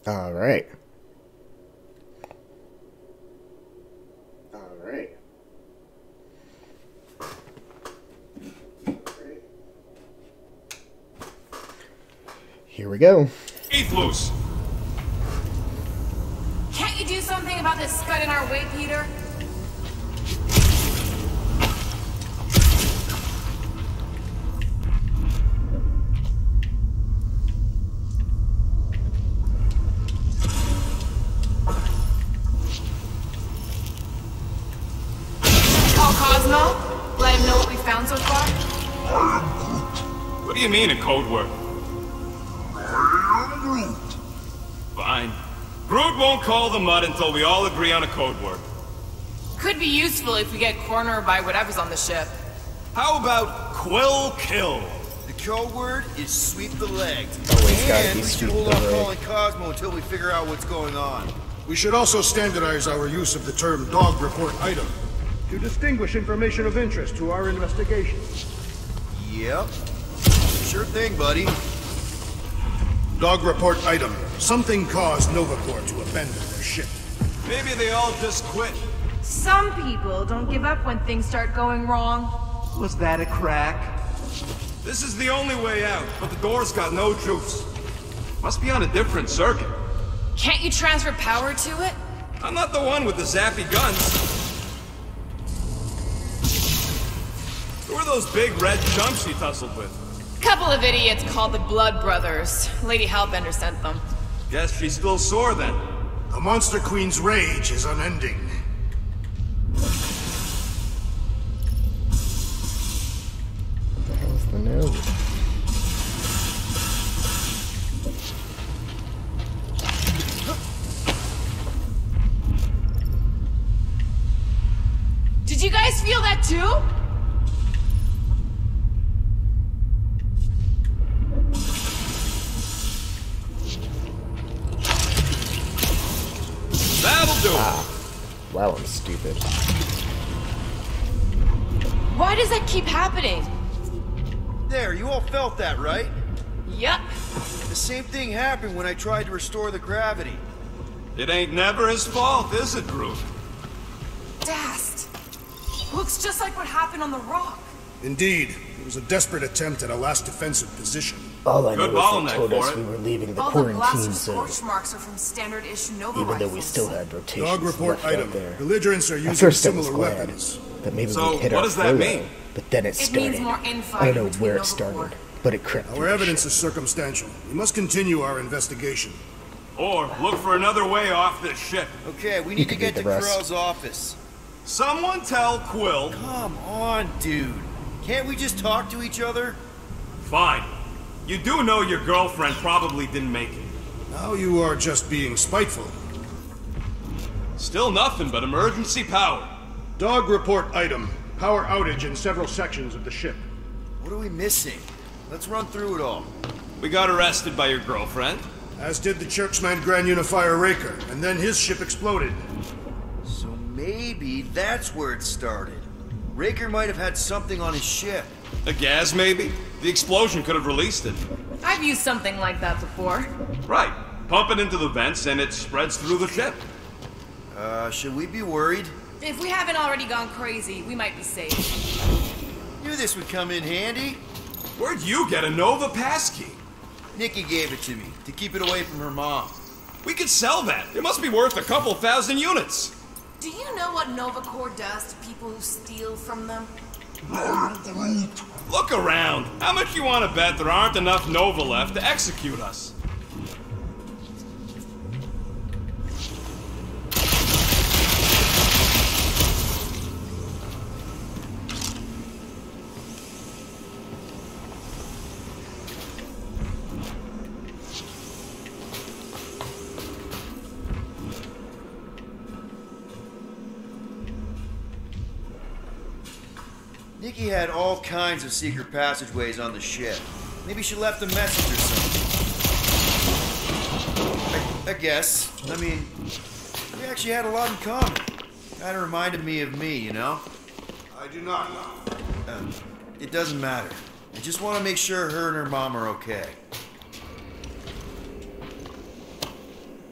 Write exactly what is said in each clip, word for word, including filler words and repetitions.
All right. All right. Here we go. Aethelus! Can't you do something about this scud in our way, Peter? Call Cosmo? Let him know what we found so far? What do you mean, a code word? Fine. Groot won't call the mud until we all agree on a code word. Could be useful if we get cornered by whatever's on the ship. How about Quill Kill? The code word is sweep the leg. Always gotta And be we sweep should hold the off leg. calling Cosmo until we figure out what's going on. We should also standardize our use of the term dog report item to distinguish information of interest to our investigation. Yep. Sure thing, buddy. Dog report item. Something caused Novacore to abandon their ship. Maybe they all just quit. Some people don't give up when things start going wrong. Was that a crack? This is the only way out, but the door's got no juice. Must be on a different circuit. Can't you transfer power to it? I'm not the one with the zappy guns. Who are those big red chumps you tussled with? Couple of idiots called the Blood Brothers. Lady Hellbender sent them. Guess she's still sore then. The Monster Queen's rage is unending. What the hell's the nose? Did you guys feel that too? That'll do it. Ah. Wow, I'm stupid. Why does that keep happening? There, you all felt that, right? Yup. The same thing happened when I tried to restore the gravity. It ain't never his fault, is it, Groot? Dast. Looks just like what happened on the rock. Indeed, it was a desperate attempt at a last defensive position. All I Good know is bottleneck they told for us it. we were leaving the All the quarantine blaster zone, scorch marks are from standard-ish Nova even though we rifles. still had rotations Dog report left item. out there. Belligerents are At using first I was similar glad weapons. that maybe So, we'd hit what our does that flow, mean? but then it It started. means more I don't infighting know between where it Nova started, Corps. but it crept through Our the evidence ship. is circumstantial. We must continue our investigation. Or look for another way off this ship. Okay, we You need to can get do to the rest. Corell's office. Someone tell Quill. Come on, dude. Can't we just talk to each other? Fine. You do know your girlfriend probably didn't make it. Now you are just being spiteful. Still nothing but emergency power. Dog report item. Power outage in several sections of the ship. What are we missing? Let's run through it all. We got arrested by your girlfriend. As did the Churchman Grand Unifier Raker, and then his ship exploded. So maybe that's where it started. Raker might have had something on his ship. A gas, maybe? The explosion could have released it. I've used something like that before. Right. Pump it into the vents and it spreads through the ship. Uh, should we be worried? If we haven't already gone crazy, we might be safe. Knew this would come in handy. Where'd you get a Nova passkey? Nikki gave it to me, to keep it away from her mom. We could sell that. It must be worth a couple thousand units. Do you know what Nova Corps does to people who steal from them? Look around. How much you want to bet there aren't enough Nova left to execute us? Nikki had all kinds of secret passageways on the ship. Maybe she left a message or something. I, I guess. I mean, we actually had a lot in common. Kinda reminded me of me, you know? I do not know. Uh, it doesn't matter. I just want to make sure her and her mom are okay.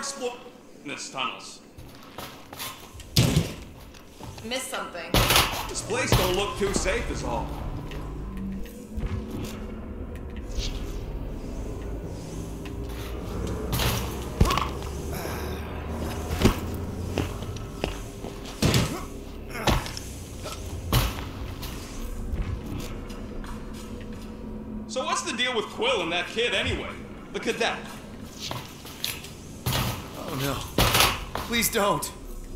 explore this tunnels. Missed something. This place don't look too safe is all. So what's the deal with Quill and that kid anyway? The cadet. Oh no. Please don't.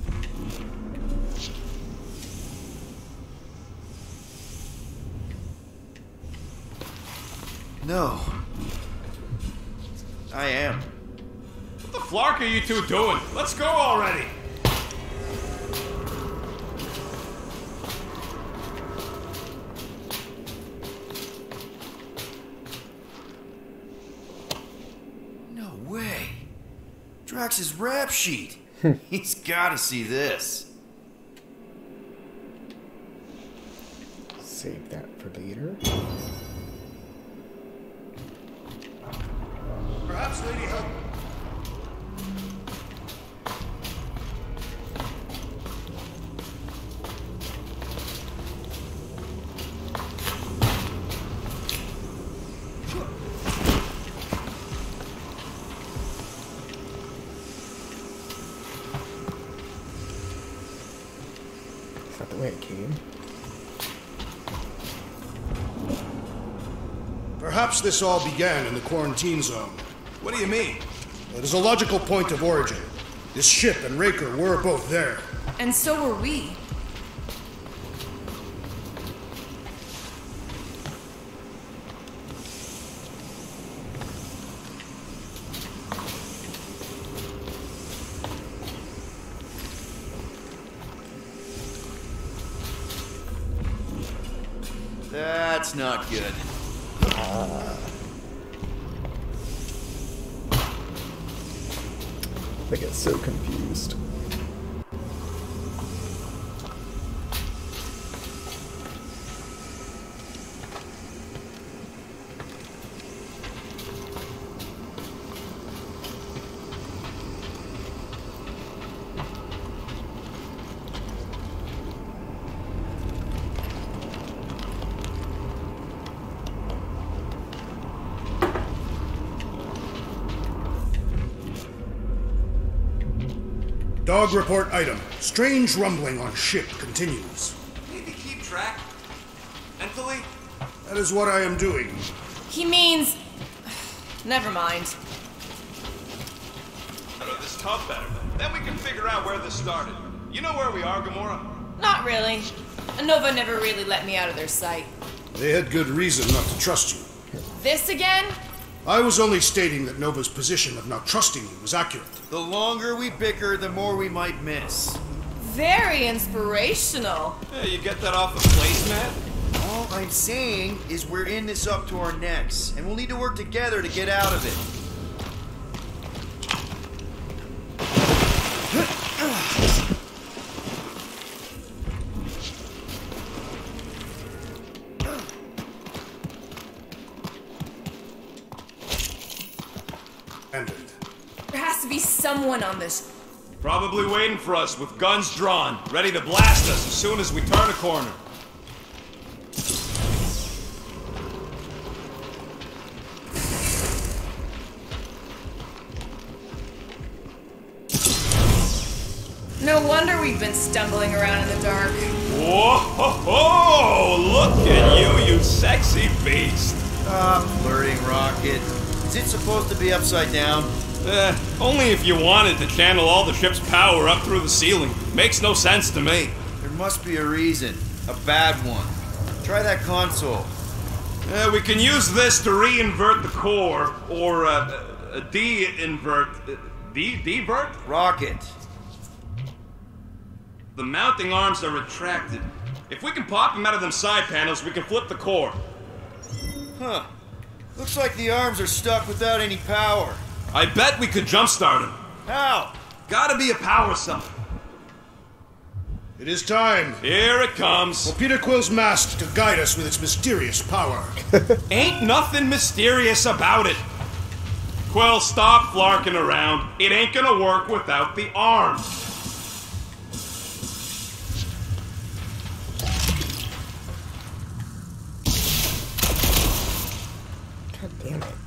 No. I am. What the flark are you two doing? Let's go already! No way. Drax's rap sheet. He's gotta see this. Save that for later. Perhaps Lady Hel- Is that the way it came? Perhaps this all began in the quarantine zone. What do you mean? It is a logical point of origin. This ship and Raker were both there. And so were we. That's not good. I get so confused. Dog report item. Strange rumbling on ship continues. Need to keep track. Mentally? That is what I am doing. He means... Never mind. I know this tub better. Then we can figure out where this started. You know where we are, Gamora? Not really. Nova never really let me out of their sight. They had good reason not to trust you. This again? I was only stating that Nova's position of not trusting you was accurate. The longer we bicker, the more we might miss. Very inspirational. Hey, you get that off the placemat? All I'm saying is we're in this up to our necks, and we'll need to work together to get out of it. Ended. There has to be someone on this. Probably waiting for us with guns drawn, ready to blast us as soon as we turn a corner. No wonder we've been stumbling around in the dark. Whoa! Ho, ho, look at you, you sexy beast! Stop flirting, Rocket. Is it supposed to be upside down? Eh, only if you wanted to channel all the ship's power up through the ceiling. Makes no sense to me. There must be a reason. A bad one. Try that console. Uh, we can use this to re-invert the core, or uh, uh, de-invert... Uh, de- divert? Rocket. The mounting arms are retracted. If we can pop them out of them side panels, we can flip the core. Huh. Looks like the arms are stuck without any power. I bet we could jumpstart them. How? Gotta be a power cell. It is time Here it comes. for Peter Quill's mask to guide us with its mysterious power. Ain't nothing mysterious about it. Quill, stop flarking around. It ain't gonna work without the arm. God damn it.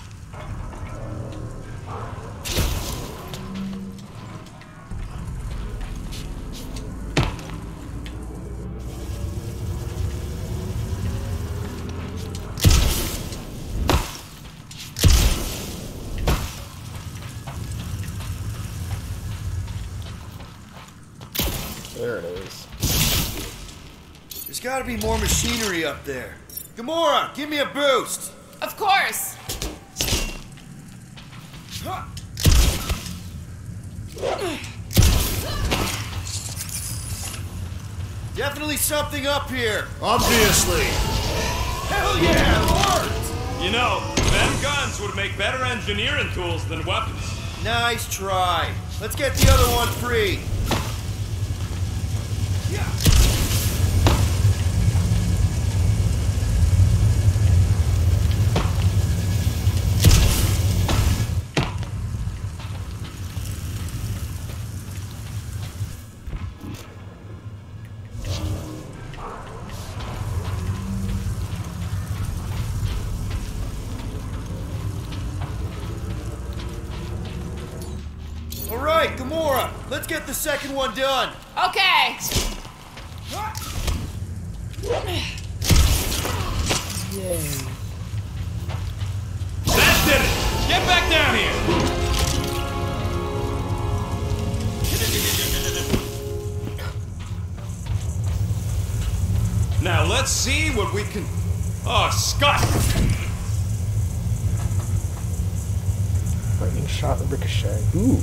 There it is. There's gotta be more machinery up there. Gamora, give me a boost! Of course. Definitely something up here. Obviously. Hell yeah, it worked! You know, them guns would make better engineering tools than weapons. Nice try. Let's get the other one free. All right, Gamora, let's get the second one done. Okay. Yay. That did it! Get back down here! Now let's see what we can... Oh, Scott! Lightning shot and ricochet. Ooh.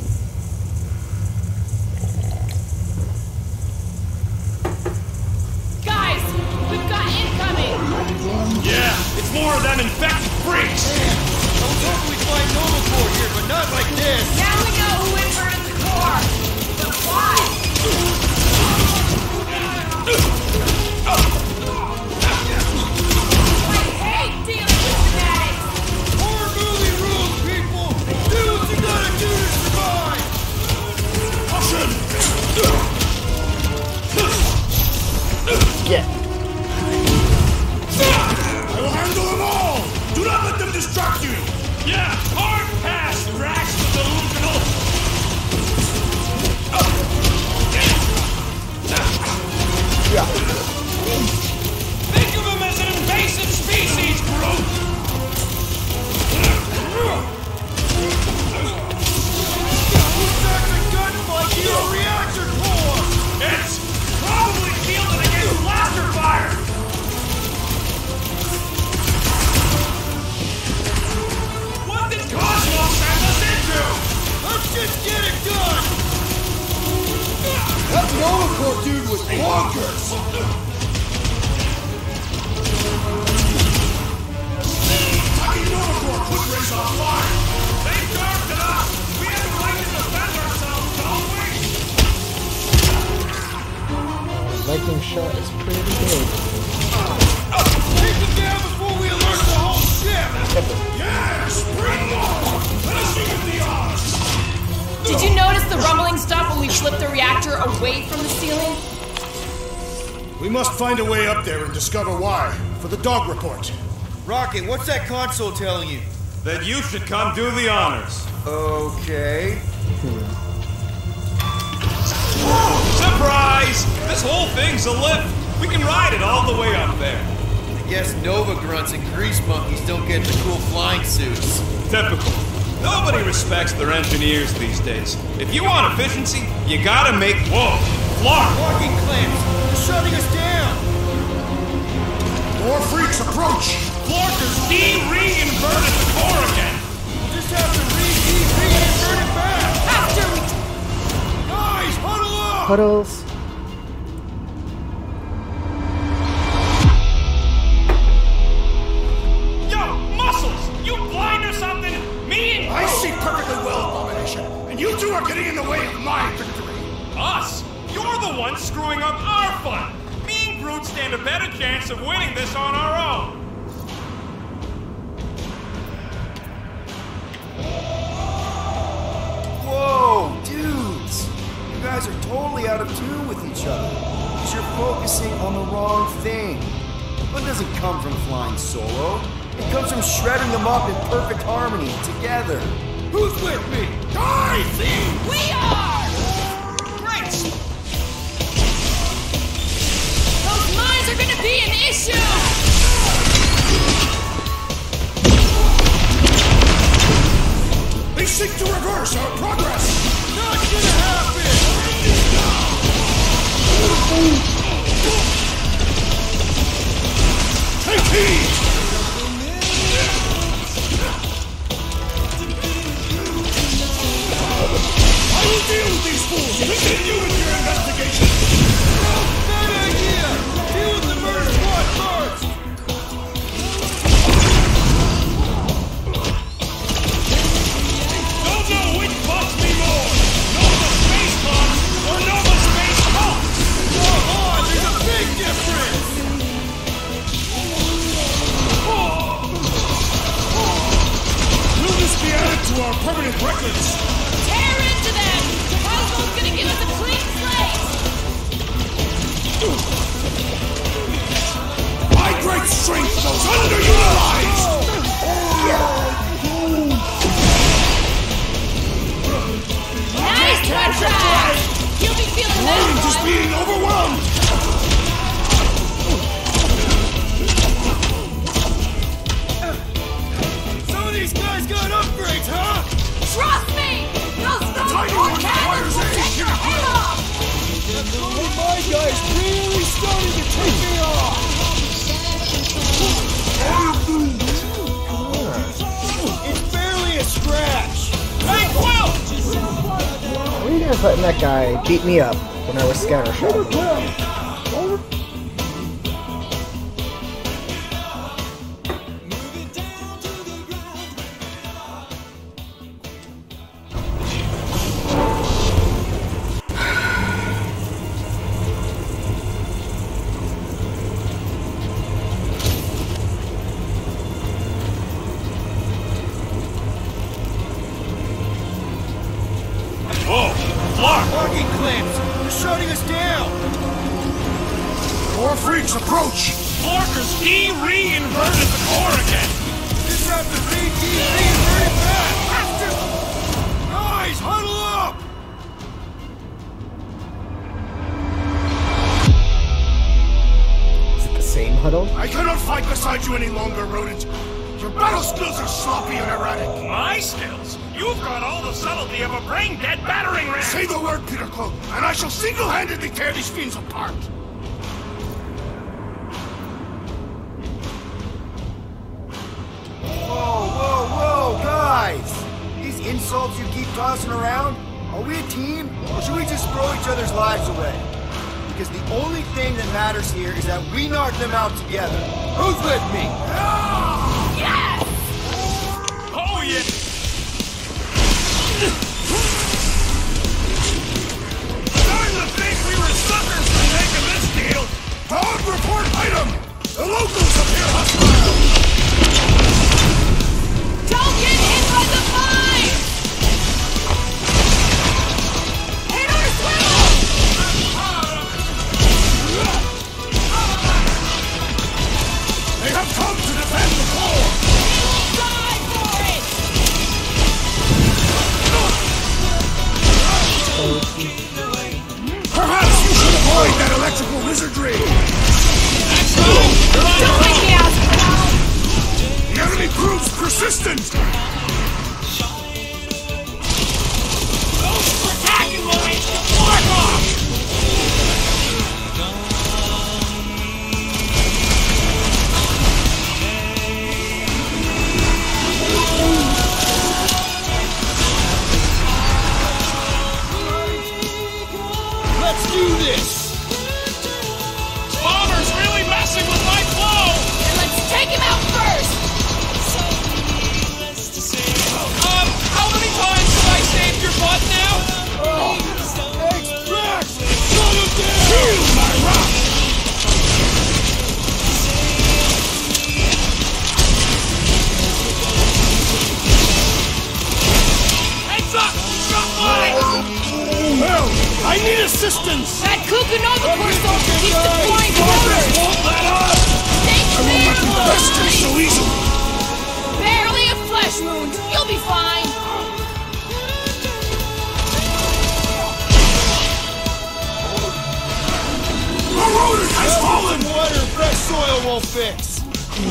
Guys, we've got incoming. Yeah, it's more of them infected freaks! I was hoping we'd find Nova Corps here, but not like this. Now we know who inverted the core. But why? I hate dealing with fanatics. Horror movie rules, people! Do what you gotta do to survive! Get. I will handle them all! Do not let them distract you! Yeah, hard pass, Drax the delusional! Yeah. Think of him as an invasive species, Groot! Who's back the gunfight to your reactor core? It's probably shielded against blaster fire! What did Cosmos send us into? Let's just get it done! That Nova Corps dude was bonkers! Attacking Nova Corps could raise our fire! They served it up! We have the right to defend ourselves, don't we? Lightning shot is pretty good. Take them down before we alert the whole ship! Yes! Bring on! Let us see if the odds! Did you notice the rumbling stuff when we flipped the reactor away from the ceiling? We must find a way up there and discover why. For the dog report. Rocket, what's that console telling you? Then you should come do the honors. Okay. Surprise! This whole thing's a lift. We can ride it all the way up there. I guess Nova grunts and grease monkeys don't get the cool flying suits. Typical. Nobody respects their engineers these days. If you want efficiency, you gotta make... Whoa! Flark! Walking clamps! They're shutting us down! More freaks approach! Flarkers de-reinverted the core again! We'll just have to re-de-re-invert it back! After we... Guys, huddle up! Puddles. Yo, Muscles! You blind or something? Me and... I see perfectly well, Abomination, and you two are getting in the way of my victory! Us? You're the one screwing up our fun! Me and Groot stand a better chance of winning this on our own! on the wrong thing. Fun doesn't come from flying solo. It comes from shredding them up in perfect harmony together. Who's with me? Guys! We are! Great! Those mines are gonna be an issue! They seek to reverse our progress! Not gonna happen! Take heed! I will deal with these fools! Continue with your investigation! Bad idea! Deal with the murder squad first! Don't know which bugs me more! Nova Space Box or Nova Space Box! Come on, there's a big difference! Will this be added to our permanent records? Tear into them! Cosmo's gonna give us a clean slate! My great strength goes underutilized! Nice one, Trash! You'll be feeling that I'm just one! being overwhelmed! Some of these guys got upgrades, huh? Trust me! Those tiny those one cannons fires will in. take your head off! My guy's really starting to take me off! It's barely a scratch! Hey, Quill! Why are you guys letting that guy beat me up when I was scatter shot? Whoa! Clark! Parking clamps! They're shutting us down! More freaks approach! Clark has de-reinverted the core again! This has to be de-reinverted back! Guys, huddle up! Is it the same huddle? I cannot fight beside you any longer, rodent! Your battle skills are sloppy and erratic! My skills? You've got all the subtlety of a brain-dead battering ram! Say the word, Peter Quill, and I shall single-handedly tear these fiends apart! Whoa, whoa, whoa, guys! These insults you keep tossing around, are we a team, or should we just throw each other's lives away? Because the only thing that matters here is that we knock them out together. Who's with me? Yes! Oh, yeah! Starting to think we were suckers for making this deal! Dog report item! The locals appear hostile! Don't get hit by the mine! Hit or swivel! They have come to defend the core! Die for it! Perhaps you should avoid that electrical wizardry! Don't make me ask for help! The enemy proves persistent! Those attacking lines will mark off! Let's do this! Bomber's really messing with my flow! Then let's take him out first! persistence! That Kukunova core soldier keeps deploying mortars! Won't let up! Stay I won't let you rest me so easily! Barely a flesh wound. You'll be fine. The rodent has fallen! Water and fresh soil won't fix.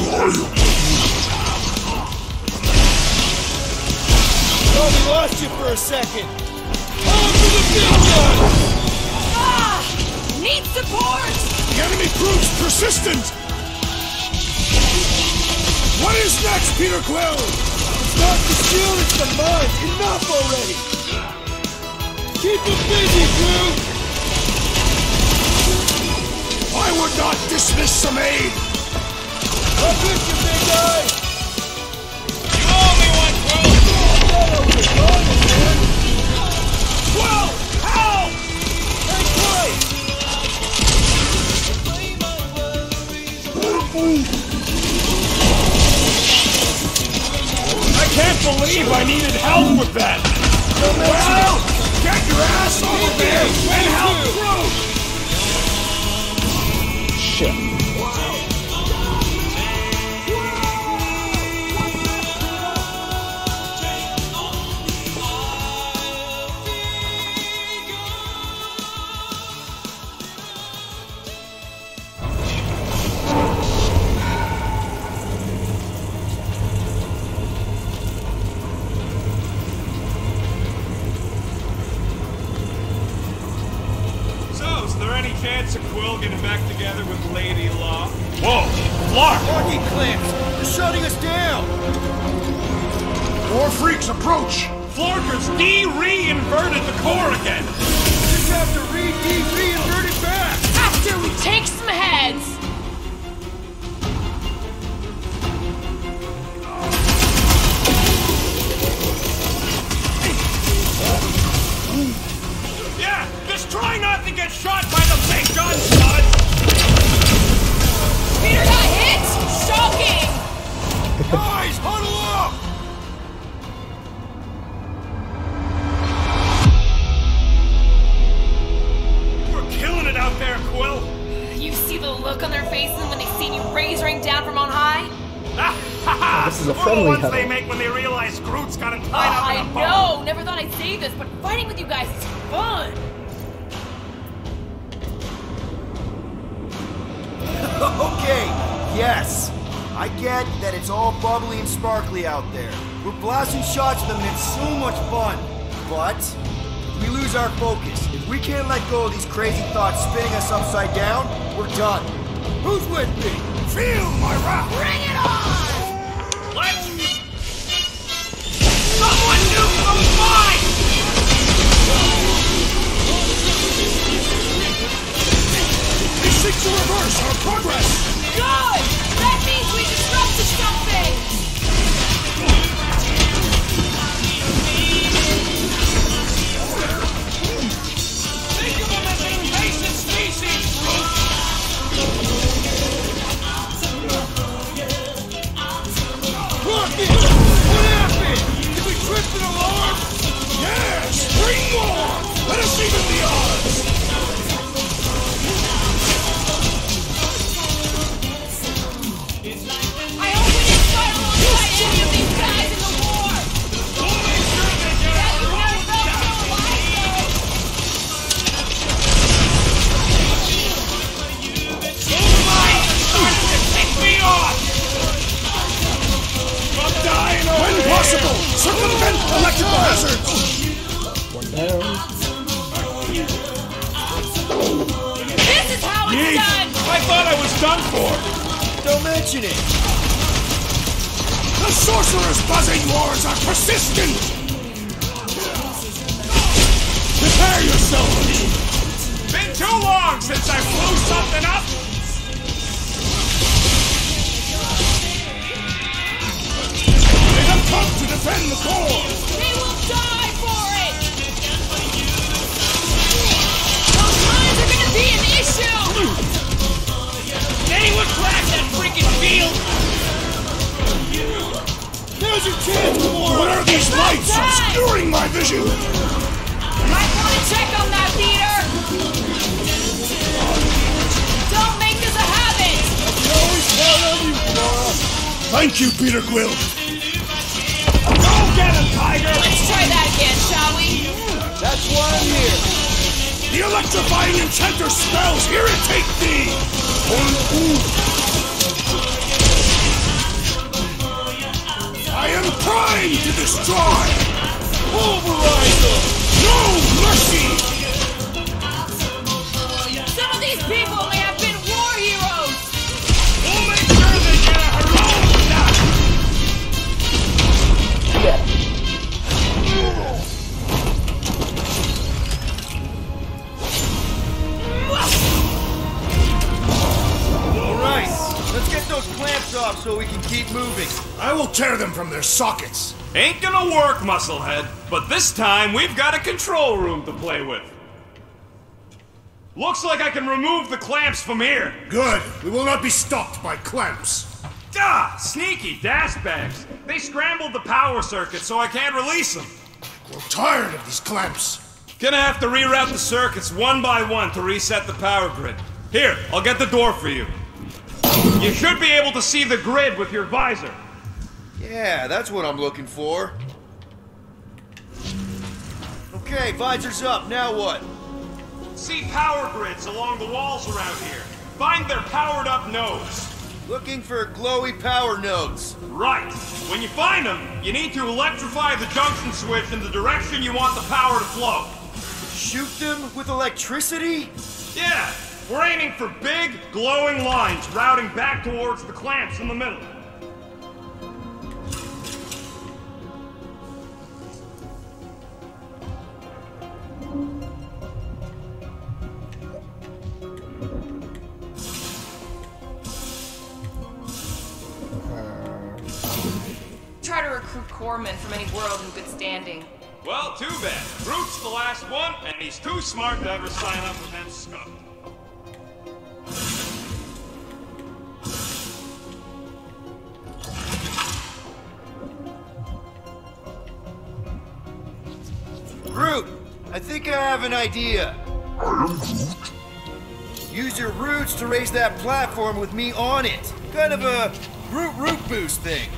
Oh, we lost you for a second. On to the big gun! Ah! Need support! The enemy proves persistent! What is next, Peter Quill? It's not the shield, it's the mine. Enough already. Keep it busy, crew. I would not dismiss some aid! I'm with you, big guy. You owe me one, Quill! Quill! Help! Hey, Clay! I can't believe I needed help with that! Well, get your ass over there and help through! Shit. So, is there any chance of Quill getting back together with Lady Law? Whoa! Lark! Marking clamps. They're shutting us down. More freaks approach! Florker's de-re-inverted the core again! Just have to re-de-re-invert it back. After we take some heads! Yeah! Just try not to get shot by the big gun, son! Peter got hit! Shocking! Guys, huddle up! We're killing it out there, Quill! You see the look on their faces when they see you raise ring down from on high? This is a We're the friendly ones huddle. they make when they realize Groot's got him tied Oh, up I in a bow. know! Never thought I'd say this, but fighting with you guys is fun! Okay, yes. I get that it's all bubbly and sparkly out there. We're blasting shots at them and it's so much fun. But if we lose our focus, if we can't let go of these crazy thoughts spinning us upside down, we're done. Who's with me? Feel my wrath! Bring it on! Let's... Someone nuke the mine! They seek to reverse our progress! Good! That means we disrupted something! Think of them as an invasive species, Groot! Rocket! What happened? Did we trip an alarm? Yes! Bring more! Let us even the odds! I hope we didn't fight alongside any of these guys in the war! We'll make sure they get Yeah, out you of the never road. felt so alive, Those mines are starting to tick me off! I'm dying over When here. possible, circumvent electrical hazards! One down. though! This is how it's Yeesh. done! I thought I was done for! Don't mention it. The sorcerer's buzzing wars are persistent! Prepare yourself! Been too long since I blew something up! They have come to defend the core! They will die for it! Those mines are gonna be an issue! Anyone crack that freaking field? Now's your chance, Gamora! What are these lights Outside! obscuring my vision? Might want to check on that, Peter! Thank you, Peter Quill. Go get him, Tiger! Let's try that again, shall we? That's why I'm here. The electrifying enchanter spells irritate thee! I am primed to destroy! Pulverizer! No mercy! Some of these people may have been war heroes! We'll make sure they get a heroic death! Alright, let's get those clamps off so we can keep moving. I will tear them from their sockets. Ain't gonna work, Musclehead, but this time we've got a control room to play with. Looks like I can remove the clamps from here. Good. We will not be stopped by clamps. Ah, sneaky dash bags. They scrambled the power circuit so I can't release them. We're tired of these clamps. Gonna have to reroute the circuits one by one to reset the power grid. Here, I'll get the door for you. You should be able to see the grid with your visor. Yeah, that's what I'm looking for. Okay, visor's up, now what? See power grids along the walls around here. Find their powered up nodes. Looking for glowy power nodes. Right. When you find them, you need to electrify the junction switch in the direction you want the power to flow. Shoot them with electricity? Yeah, we're aiming for big, glowing lines routing back towards the clamps in the middle. Try to recruit corpsmen from any world in good standing. Well, too bad. Groot's the last one, and he's too smart to ever sign up with them scum. Groot, I think I have an idea. Use your roots to raise that platform with me on it. Kind of a Groot root boost thing.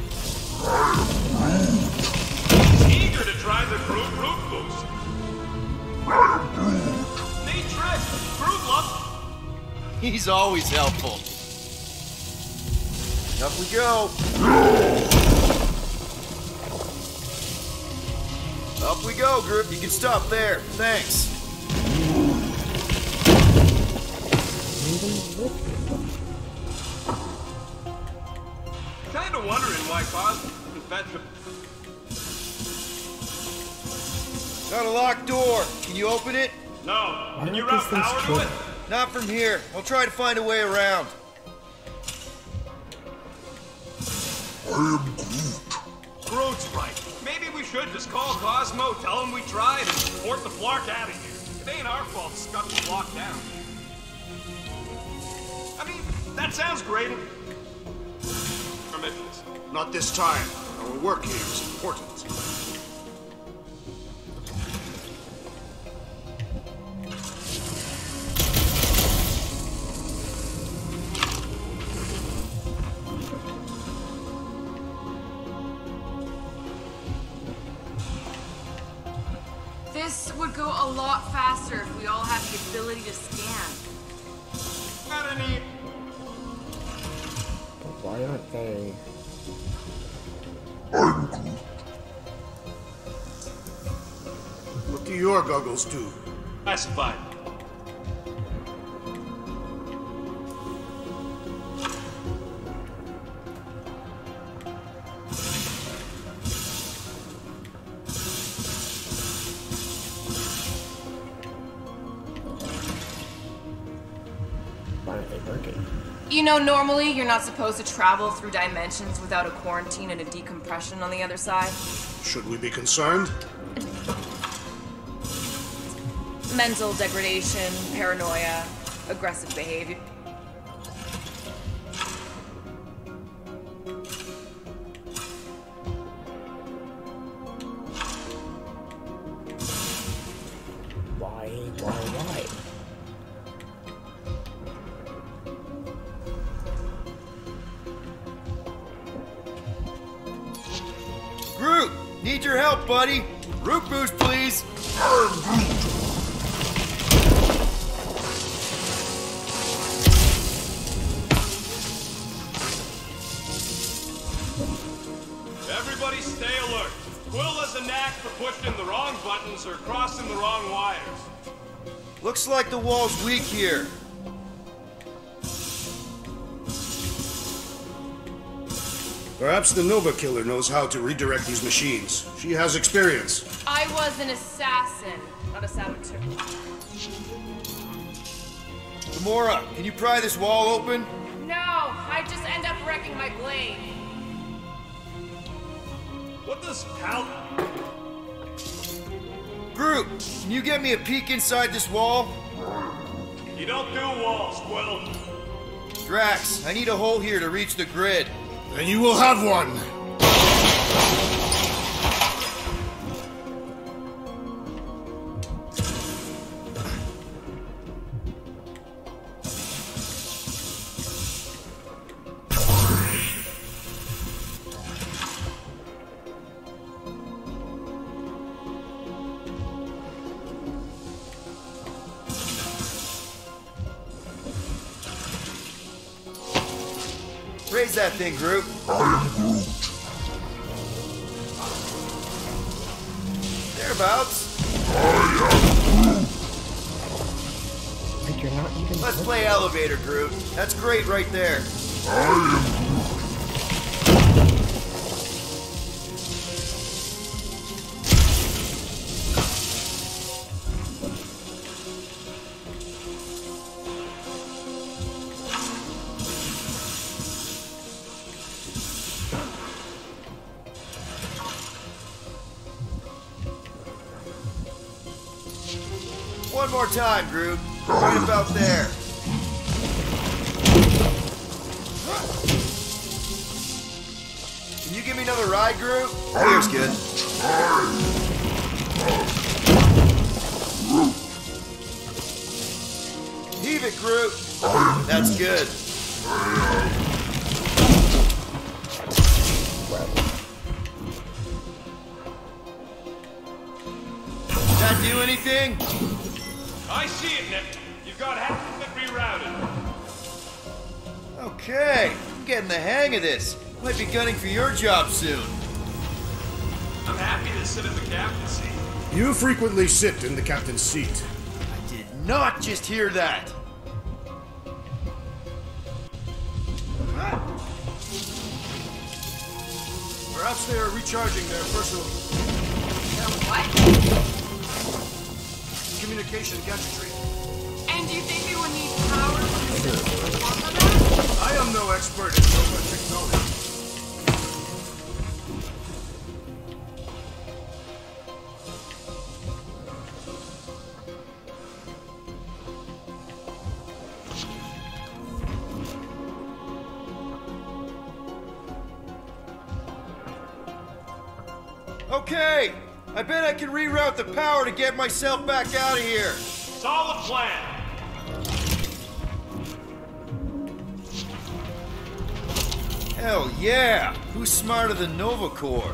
Eager to try the Groot root boost. Neat trick. Groot loves He's always helpful. Up we go. Up we go, Groot. You can stop there. Thanks. Kinda wondering why Cosmo didn't fetch him. Got a locked door. Can you open it? No. Can you don't route these things power to trip? it? Not from here. I'll try to find a way around. Groot's right. Maybe we should just call Cosmo, tell him we tried, and port the Flark out of here. It ain't our fault Scott was locked down. I mean, that sounds great. Permissions. Not this time. Our work here is important. This would go a lot faster if we all had the ability to scan. Not any. Why aren't they? What do your goggles do? Classified. Why aren't they working? You know, normally you're not supposed to travel through dimensions without a quarantine and a decompression on the other side. Should we be concerned? Mental degradation, paranoia, aggressive behavior. Why? Why? Why? Need your help, buddy. Root boost, please. Everybody stay alert. Quill has a knack for pushing the wrong buttons or crossing the wrong wires. Looks like the wall's weak here. Perhaps the Nova Killer knows how to redirect these machines. She has experience. I was an assassin, not a saboteur. Gamora, can you pry this wall open? No, I just end up wrecking my blade. What does pal... Groot, can you get me a peek inside this wall? You don't do walls, Quill. Drax, I need a hole here to reach the grid. Then you will have one. Raise that thing, Groot. Thereabouts. Like you're not even. Let's play elevator, Groot. That's great right there. One more time, Groot. Right about there. Can you give me another ride, Groot? Here's good. Heave it, Groot. That's good. Did that do anything? I see it, Nick. You've got half of it rerouted. Okay, I'm getting the hang of this. Might be gunning for your job soon. I'm happy to sit in the captain's seat. You frequently sit in the captain's seat. I did not just hear that. Perhaps they are recharging their personal What? communication gadgetry. And do you think we would need power from the system to perform on that? I am no expert in Nova technology. Okay, I bet I can reroute the power to get myself back out of here. Solid plan. Hell yeah! Who's smarter than Nova Corps?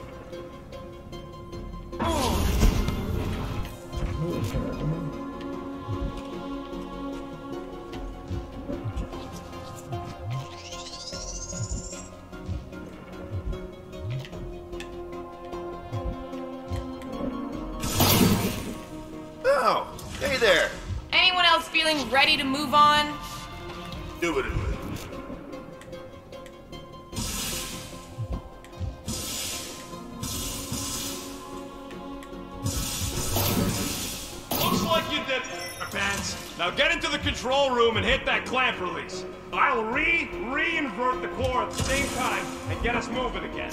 Oh, hey there. Anyone else feeling ready to move on? Do it. Looks like you did, Pants. Now get into the control room and hit that clamp release. I'll re-re-invert the core at the same time and get us moving again.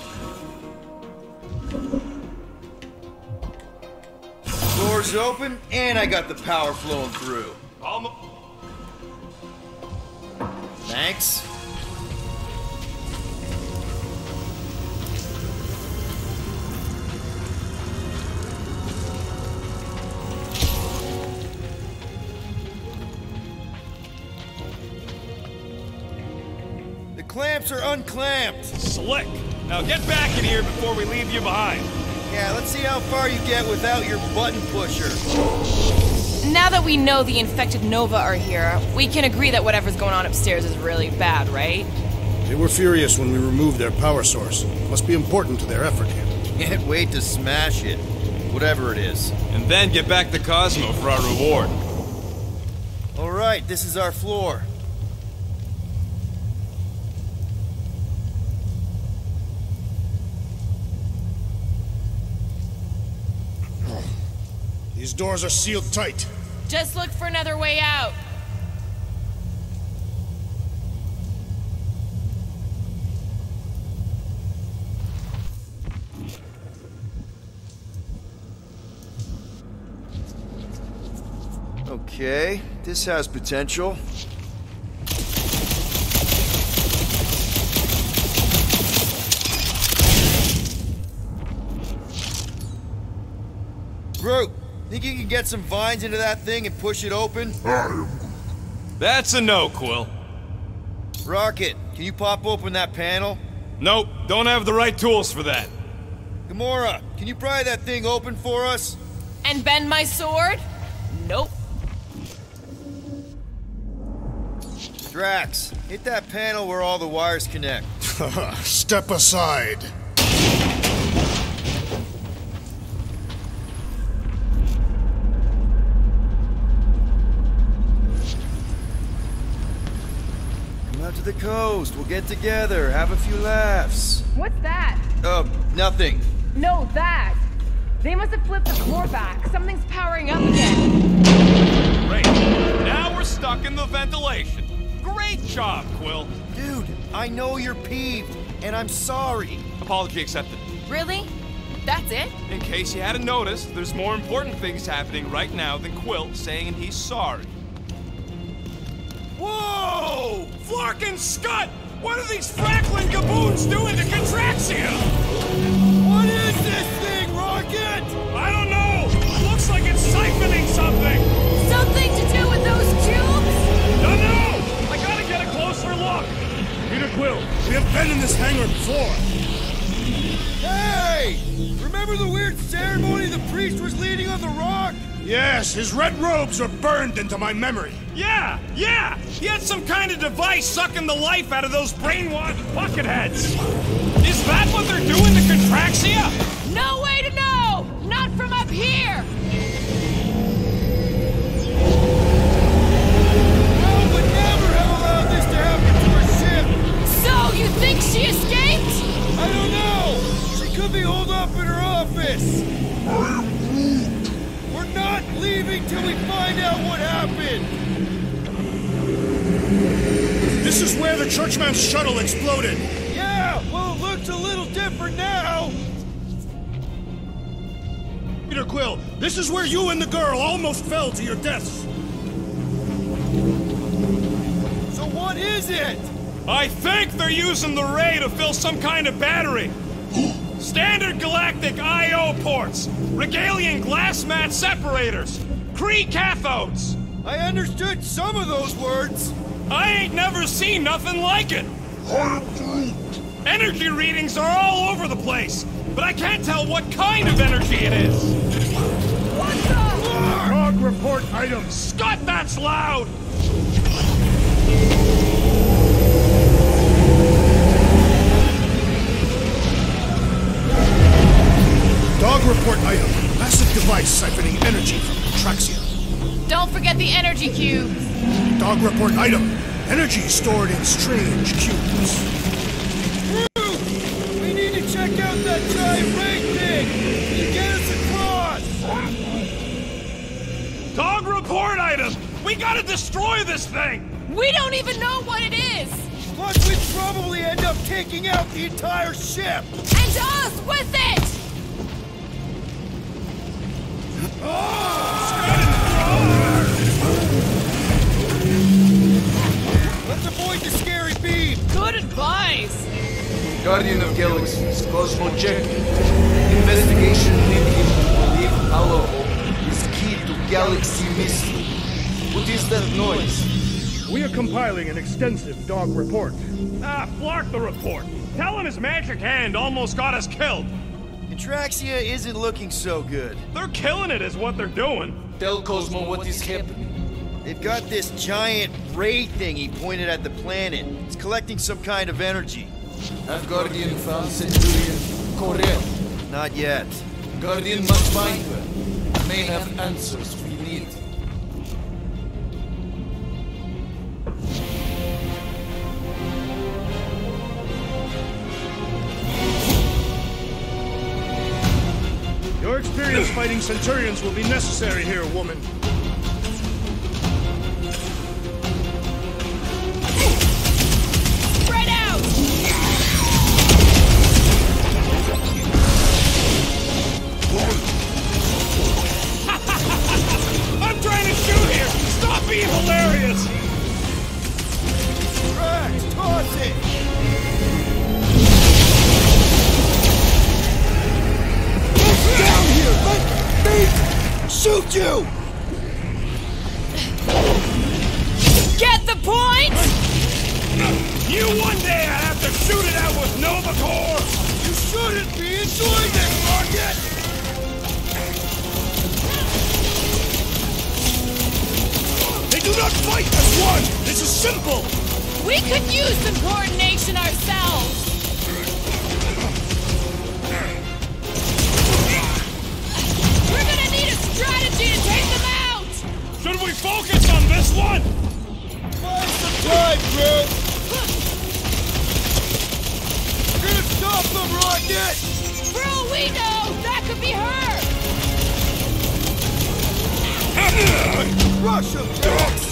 Doors open, and I got the power flowing through. Almost. Thanks. The clamps are unclamped. Slick. Now get back in here before we leave you behind. Yeah, let's see how far you get without your button pusher. Now that we know the infected Nova are here, we can agree that whatever's going on upstairs is really bad, right? They were furious when we removed their power source. Must be important to their effort here. Can't wait to smash it. Whatever it is. And then get back to Cosmo for our reward. Alright, this is our floor. These doors are sealed tight. Just look for another way out. Okay, this has potential. Groot, think you can get some vines into that thing and push it open? That's a no, Quill. Rocket, can you pop open that panel? Nope, don't have the right tools for that. Gamora, can you pry that thing open for us? And bend my sword? Nope. Drax, hit that panel where all the wires connect. Step aside. Come out to the coast, we'll get together, have a few laughs. What's that? Uh, nothing. No, that. They must have flipped the floor back. Something's powering up again. Great. Now we're stuck in the ventilation. Great job, Quill. Dude, I know you're peeved, and I'm sorry. Apology accepted. Really? That's it? In case you hadn't noticed, there's more important things happening right now than Quill saying he's sorry. Whoa! Flark and Scud! What are these Frackling gaboons doing to Contraxia? What is this thing, Rocket? I don't know! Looks like it's siphoning something! Something to do with those cubes? Don't know! I gotta get a closer look! Peter Quill, we have been in this hangar before. Hey! Remember the weird ceremony the priest was leading on the rock? Yes, his red robes are burned into my memory. Yeah, yeah! He had some kind of device sucking the life out of those brainwashed bucketheads! Is that what they're doing to Contraxia? No way to know! Not from up here! I would never have allowed this to happen to her ship! So, you think she escaped? I don't know! She could be holed up in her office! We're not leaving till we find out what happened! This is where the Churchman's shuttle exploded. Yeah, well it looks a little different now! Peter Quill, this is where you and the girl almost fell to your deaths. So what is it? I think they're using the ray to fill some kind of battery. Standard galactic I O ports, Regalian glass mat separators, Kree cathodes. I understood some of those words. I ain't never seen nothing like it. Energy readings are all over the place, but I can't tell what kind of energy it is. What the? Log report items. Scott, that's loud! Dog report item. Massive device siphoning energy from Contraxia. Don't forget the energy cubes. Dog report item. Energy stored in strange cubes. We need to check out that giant ray thing! To get us across! Dog report item! We gotta destroy this thing! We don't even know what it is! Plus we'd probably end up taking out the entire ship! And us with it! Let's avoid the scary beam! Good advice! Guardian of Galaxies, Cosmo check. Investigation lead him to believe our hope is key to galaxy mystery. What is that noise? We are compiling an extensive dog report. Ah, Flark the report. Tell him his magic hand almost got us killed. Contraxia isn't looking so good. They're killing it is what they're doing. Tell Cosmo what is happening. They've got this giant ray thingy pointed at the planet. It's collecting some kind of energy. Have Guardian found Centurion correct? Not yet. Guardian must find her. May have answers we need. Your experience fighting Centurions will be necessary here, woman. Spread out! I'm trying to shoot here! Stop being hilarious! Drax, toss it! Down here! Let me shoot you! Get the point? You one day I have to shoot it out with Nova Corps! You shouldn't be enjoying this, Rocket! They do not fight as one! This is simple! We could use some coordination ourselves. We're gonna need a strategy to take them out! Should we focus on this one? Find some time, Groot! We're gonna stop them, Rocket! For all we know, that could be her! Rush him, Drax!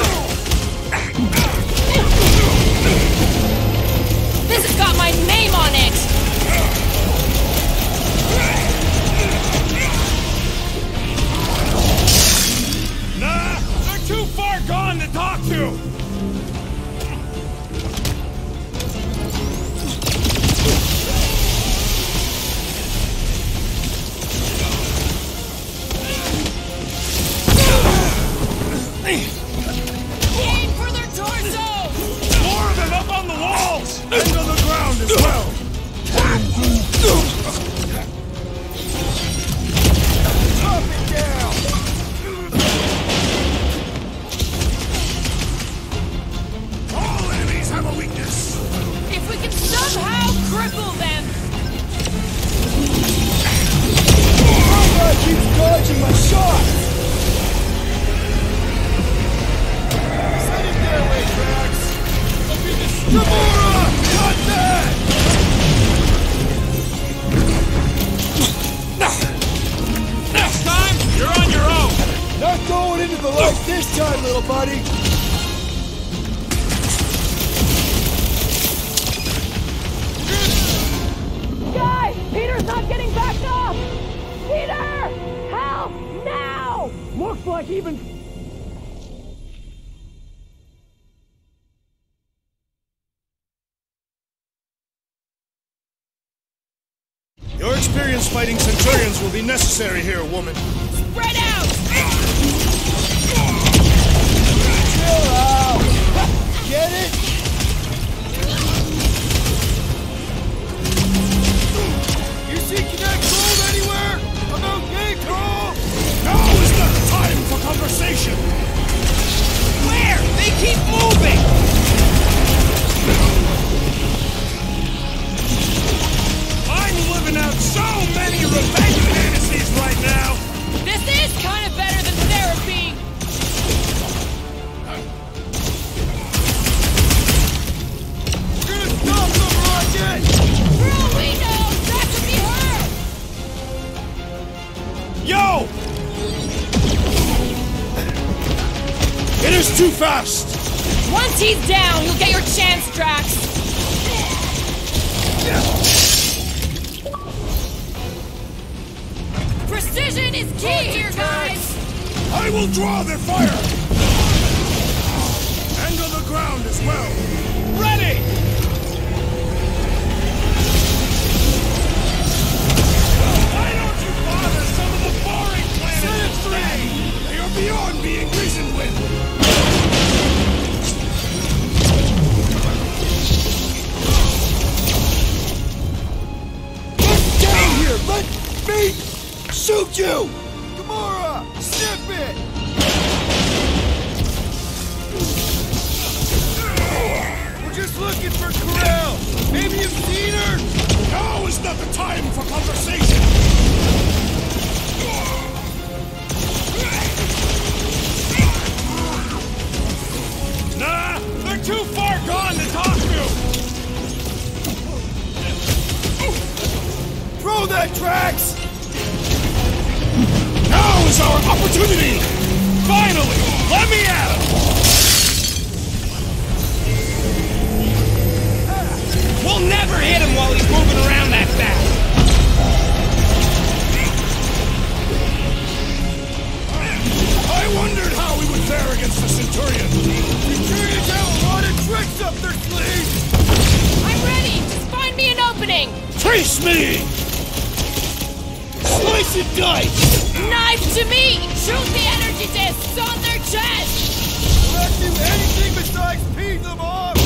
This has got my name on it! Nah, they're too far gone to talk to! Aim for their torsos! More of them up on the walls! And on the ground as well! Up and down! All enemies have a weakness. If we can somehow cripple them! Conrad keeps dodging my shot! Send it their way, Drax! I'll be the Gamora! Got that! Next time, you're on your own! Not going into the light this time, little buddy! Guys, Peter's not getting back up! Peter! Help! Now! Looks like even... Your experience fighting Centurions will be necessary here, woman. Spread out! Chill out! Get it? You see Connect Gold anywhere? About Gate Hall? Now is not the time for conversation. Where? They keep moving! I'm living out so many revenge fantasies right now! This is kind of better than therapy! We're gonna stop them, Rocket! For all we know, that could be her! Yo! It is too fast. Once he's down, you'll get your chance, Drax! Precision is key here, guys! I will draw their fire. And on the ground as well. Ready! Why don't you bother some of the boring planets today? They are beyond being reasoned with. shoot you! Gamora! Snip it! We're just looking for Corel! Maybe you've seen her? Now is not the time for conversation! Nah, they're too far gone to talk to! Throw that, Drax! Now is our opportunity! Finally! Let me at him! We'll never hit him while he's moving around that fast! I wondered how we would fare against the Centurion! Centurions have a lot of tricks up their sleeves! I'm ready! Just find me an opening! Trace me! Slice and dice! Knife to me! Shoot the energy discs on their chest! Let's do anything besides pee them off!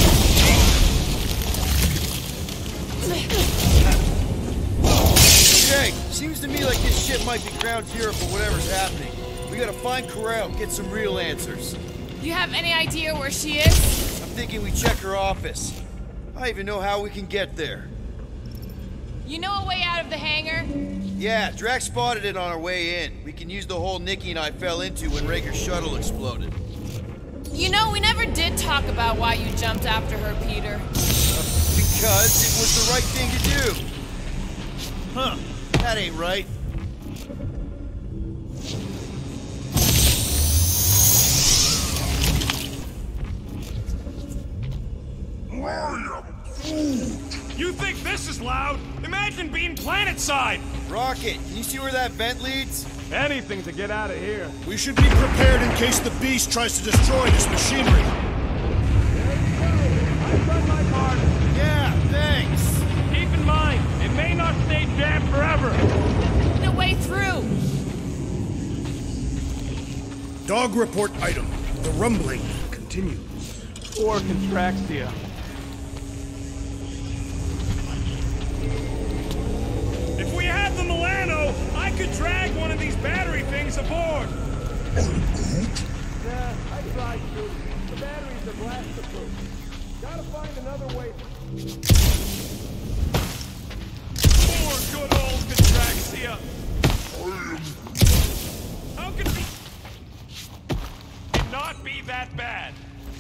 Okay, seems to me like this ship might be ground zero for whatever's happening. We gotta find Corel, get some real answers. You have any idea where she is? I'm thinking we check her office. I even know how we can get there. You know a way out of the hangar? Yeah, Drax spotted it on our way in. We can use the hole Nikki and I fell into when Rager's shuttle exploded. You know, we never did talk about why you jumped after her, Peter. Because it was the right thing to do. Huh, that ain't right. You think this is loud? Imagine being planetside! Rocket, can you see where that vent leads? Anything to get out of here. We should be prepared in case the beast tries to destroy this machinery. I've done my part. Yeah, thanks. Keep in mind, it may not stay jammed forever. The way through! Dog report item. The rumbling continues. Or Contraxia. If we had the Milano, I could drag one of these battery things aboard. Yeah, I tried to. The batteries are blast-proof. Gotta find another way. Poor good old Contraxia. How could we not be that bad?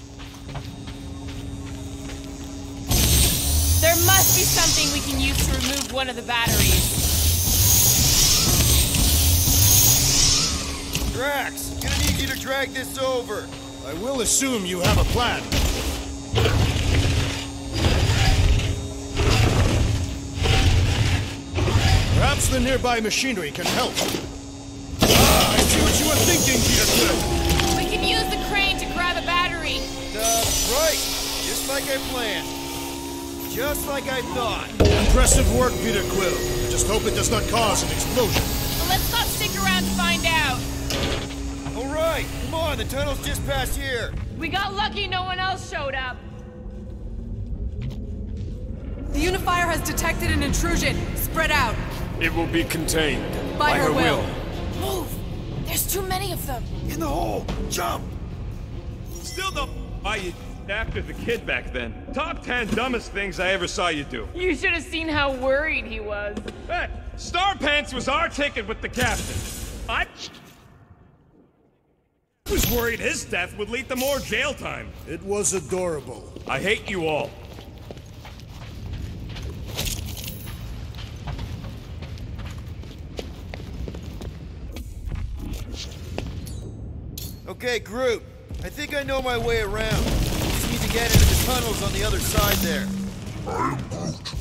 There must be something we can use to remove one of the batteries. Drax, gonna need you to drag this over. I will assume you have a plan. Perhaps the nearby machinery can help. Ah, I see what you were thinking, Peter Quill. We can use the crane to grab a battery. That's right. Just like I planned. Just like I thought. Impressive work, Peter Quill. I just hope it does not cause an explosion. Well, let's not stick around to find out. All right, come on. The tunnel's just past here. We got lucky no one else showed up. The Unifier has detected an intrusion. Spread out. It will be contained. By, her, will. Move! There's too many of them. In the hole. Jump. Still don't why you after the kid back then. Top ten dumbest things I ever saw you do. You should have seen how worried he was. Hey, Star Pants was our ticket with the captain. I was worried his death would lead to more jail time. It was adorable. I hate you all. Okay, Groot. I think I know my way around. Just need to get into the tunnels on the other side there. I am Groot.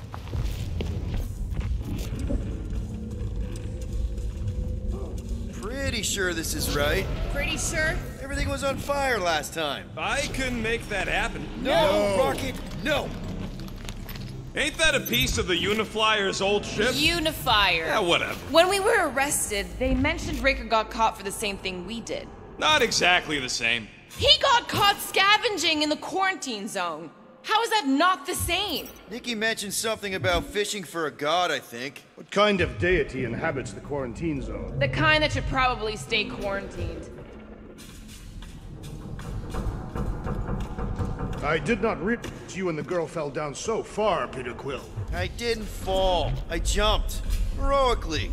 Pretty sure this is right. Pretty sure? Everything was on fire last time. I couldn't make that happen. No, No. Rocket, no. Ain't that a piece of the Uniflyer's old ship? Unifier. Yeah, whatever. When we were arrested, they mentioned Raker got caught for the same thing we did. Not exactly the same. He got caught scavenging in the quarantine zone. How is that not the same? Nikki mentioned something about fishing for a god, I think. What kind of deity inhabits the quarantine zone? The kind that should probably stay quarantined. I did not realize you and the girl fell down so far, Peter Quill. I didn't fall. I jumped. Heroically.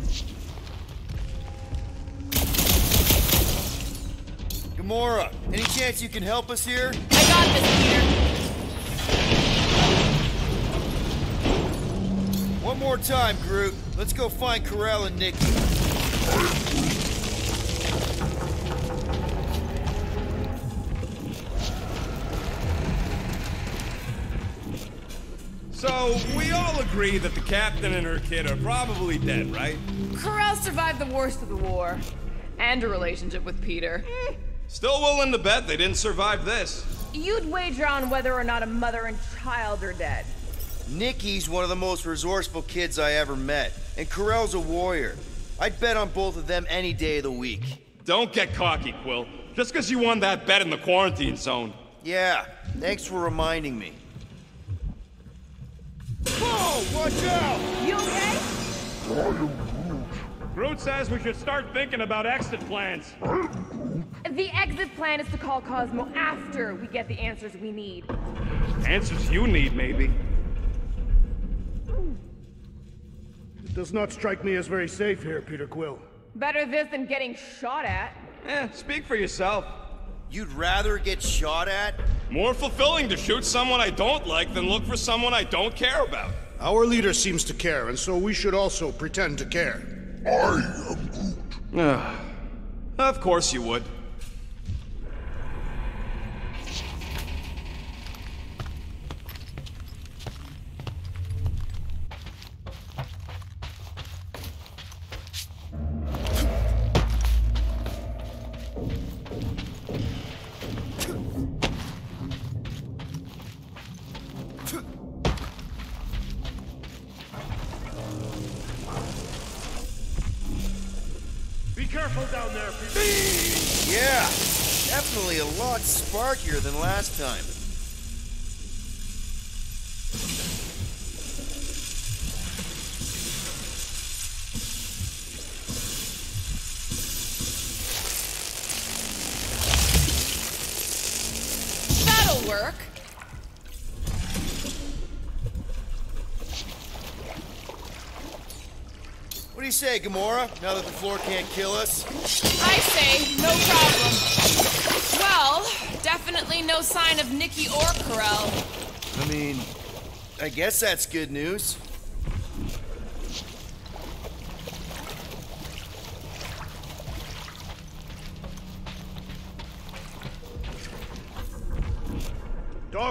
Gamora, any chance you can help us here? I got this, Peter. One more time, Groot. Let's go find Karel and Nikki. So, we all agree that the captain and her kid are probably dead, right? Karel survived the worst of the war. And a relationship with Peter. Eh, still willing to bet they didn't survive this. You'd wager on whether or not a mother and child are dead. Nikki's one of the most resourceful kids I ever met, and Karel's a warrior. I'd bet on both of them any day of the week. Don't get cocky, Quill. Just because you won that bet in the quarantine zone. Yeah, thanks for reminding me. Whoa, watch out! You okay? Groot says we should start thinking about exit plans. The exit plan is to call Cosmo after we get the answers we need. Answers you need, maybe. It does not strike me as very safe here, Peter Quill. Better this than getting shot at. Eh, speak for yourself. You'd rather get shot at? More fulfilling to shoot someone I don't like than look for someone I don't care about. Our leader seems to care, and so we should also pretend to care. I am Groot. Of course you would. Careful down there, Peter. Yeah, definitely a lot sparkier than last time. That'll work. What do you say, Gamora, now that the floor can't kill us? I say, no problem. Well, definitely no sign of Nikki or Karel. I mean, I guess that's good news. Dog.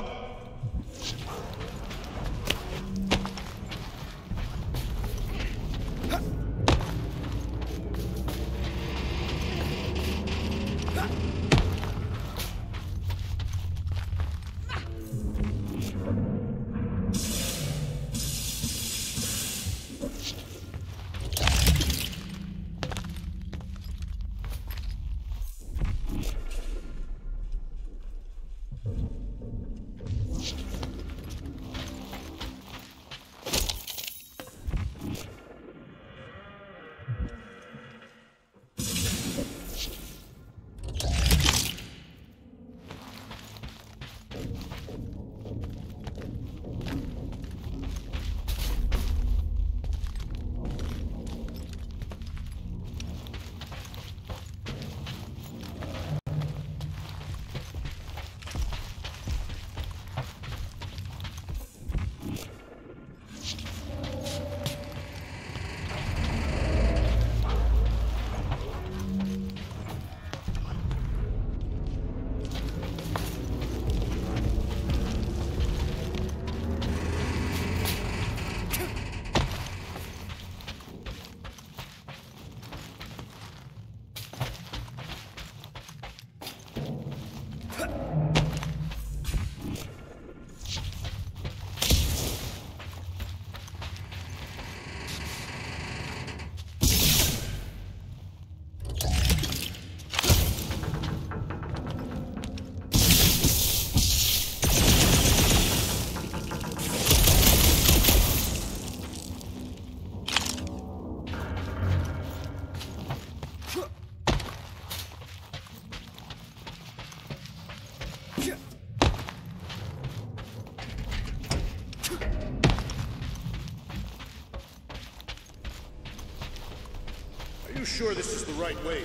You sure this is the right way?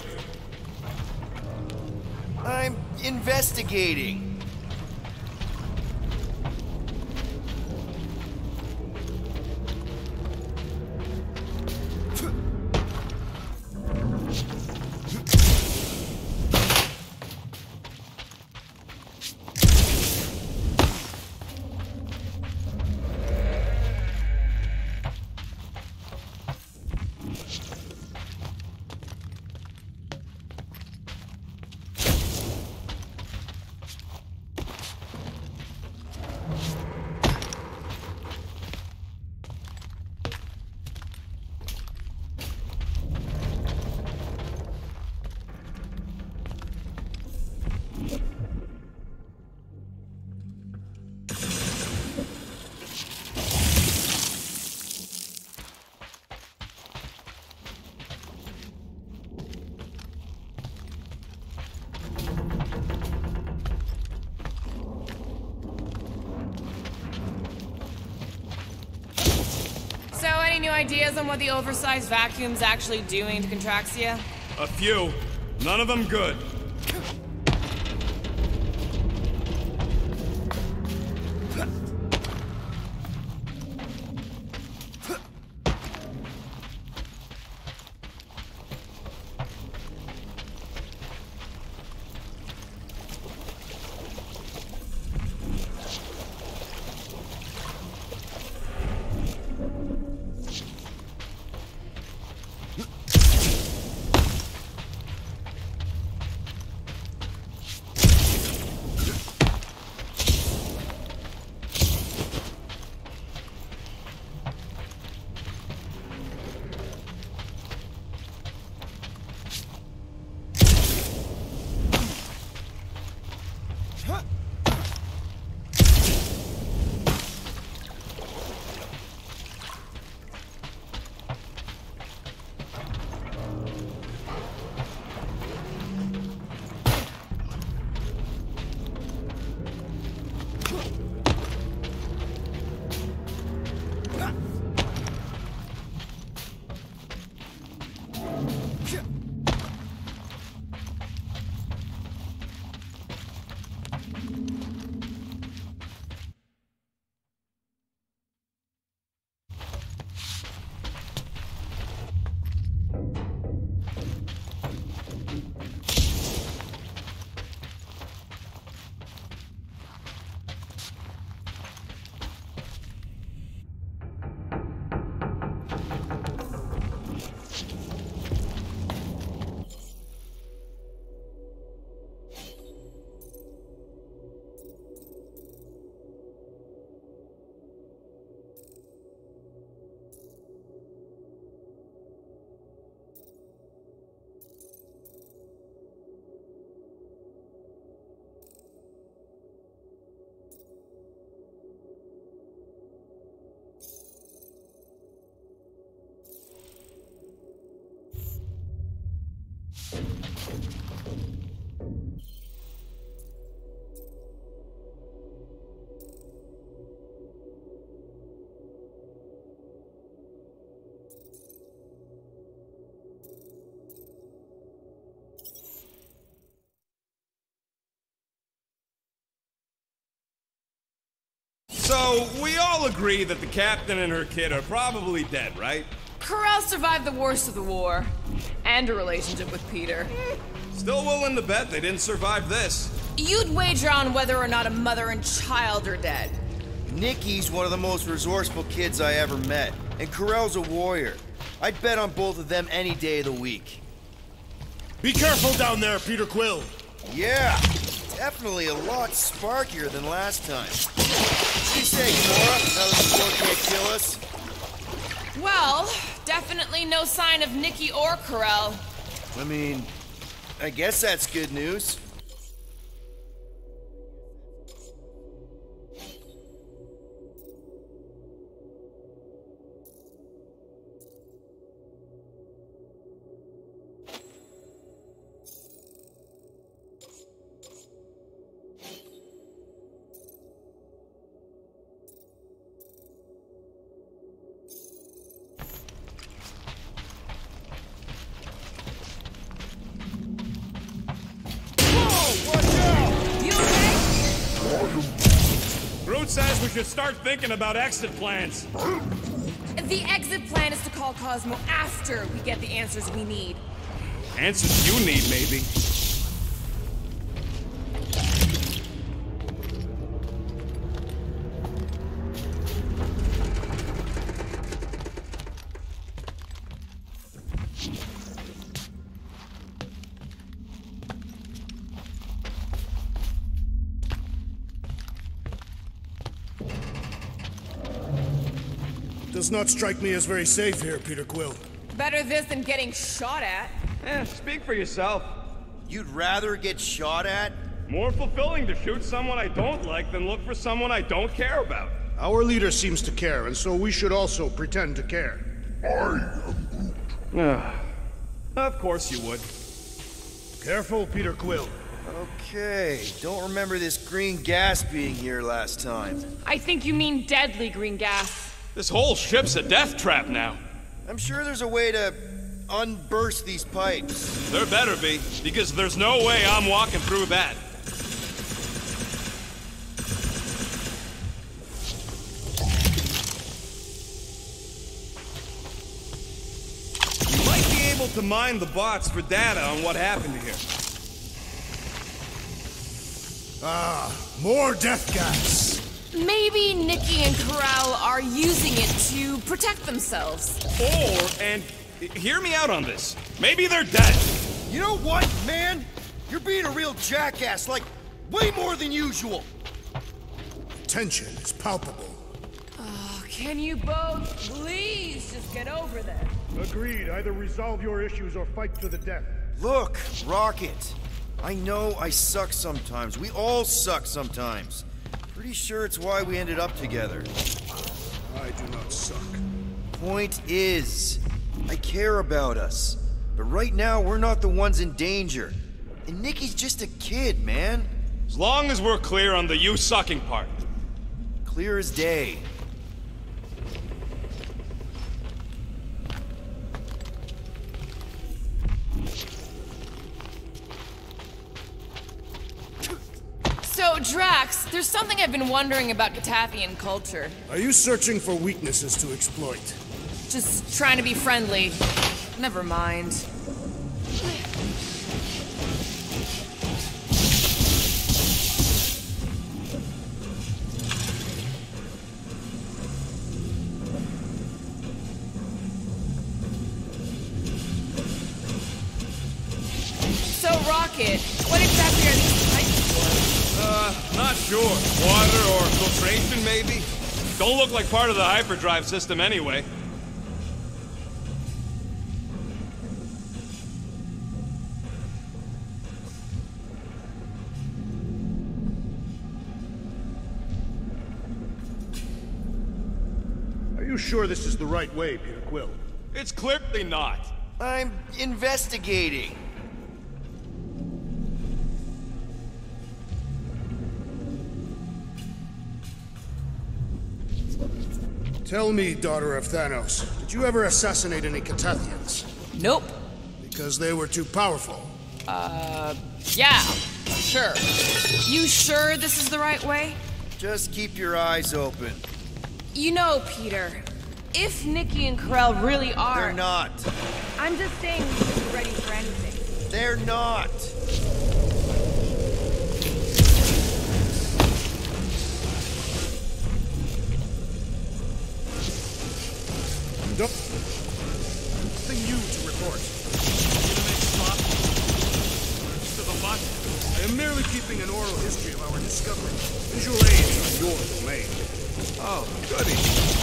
I'm investigating. Any new ideas on what the oversized vacuum's actually doing to Contraxia? A few. None of them good. So, we all agree that the captain and her kid are probably dead, right? Corel survived the worst of the war. And a relationship with Peter. Still willing to bet they didn't survive this. You'd wager on whether or not a mother and child are dead. Nikki's one of the most resourceful kids I ever met. And Corel's a warrior. I'd bet on both of them any day of the week. Be careful down there, Peter Quill. Yeah, definitely a lot sparkier than last time. What'd you say, Nora? Now the spore can't kill us? Well, definitely no sign of Nikki or Corel. I mean, I guess that's good news. says we should start thinking about exit plans. The exit plan is to call Cosmo after we get the answers we need. Answers you need, maybe. Does not strike me as very safe here, Peter Quill. Better this than getting shot at. Eh, speak for yourself. You'd rather get shot at? More fulfilling to shoot someone I don't like than look for someone I don't care about. Our leader seems to care, and so we should also pretend to care. Ah, of course you would. Careful, Peter Quill. Okay, don't remember this green gas being here last time. I think you mean deadly green gas. This whole ship's a death trap now. I'm sure there's a way to unburst these pipes. There better be, because there's no way I'm walking through that. You might be able to mine the bots for data on what happened here. Ah, more death gas. Maybe Nikki and Corral are using it to protect themselves. Or, and hear me out on this, maybe they're dead. You know what, man? You're being a real jackass, like, way more than usual. Tension is palpable. Oh, can you both please just get over this? Agreed. Either resolve your issues or fight to the death. Look, Rocket. I know I suck sometimes. We all suck sometimes. Pretty sure it's why we ended up together. I do not suck. Point is, I care about us. But right now, we're not the ones in danger. And Nikki's just a kid, man. As long as we're clear on the you sucking part. Clear as day. So, Drax, there's something I've been wondering about Catathian culture. Are you searching for weaknesses to exploit? Just trying to be friendly. Never mind. So, Rocket, what exactly are these pipes for? Uh, not sure. Water or filtration, maybe? Don't look like part of the hyperdrive system anyway. Are you sure this is the right way, Peter Quill? It's clearly not. I'm investigating. Tell me, daughter of Thanos, did you ever assassinate any Catathians? Nope. Because they were too powerful. Uh, yeah, sure. You sure this is the right way? Just keep your eyes open. You know, Peter, if Nikki and Corell really are... They're not. I'm just saying we should be ready for anything. They're not. Nope. Nothing new to report. To the button. I am merely keeping an oral history of our discovery. Visual aids are your domain. Oh, goody.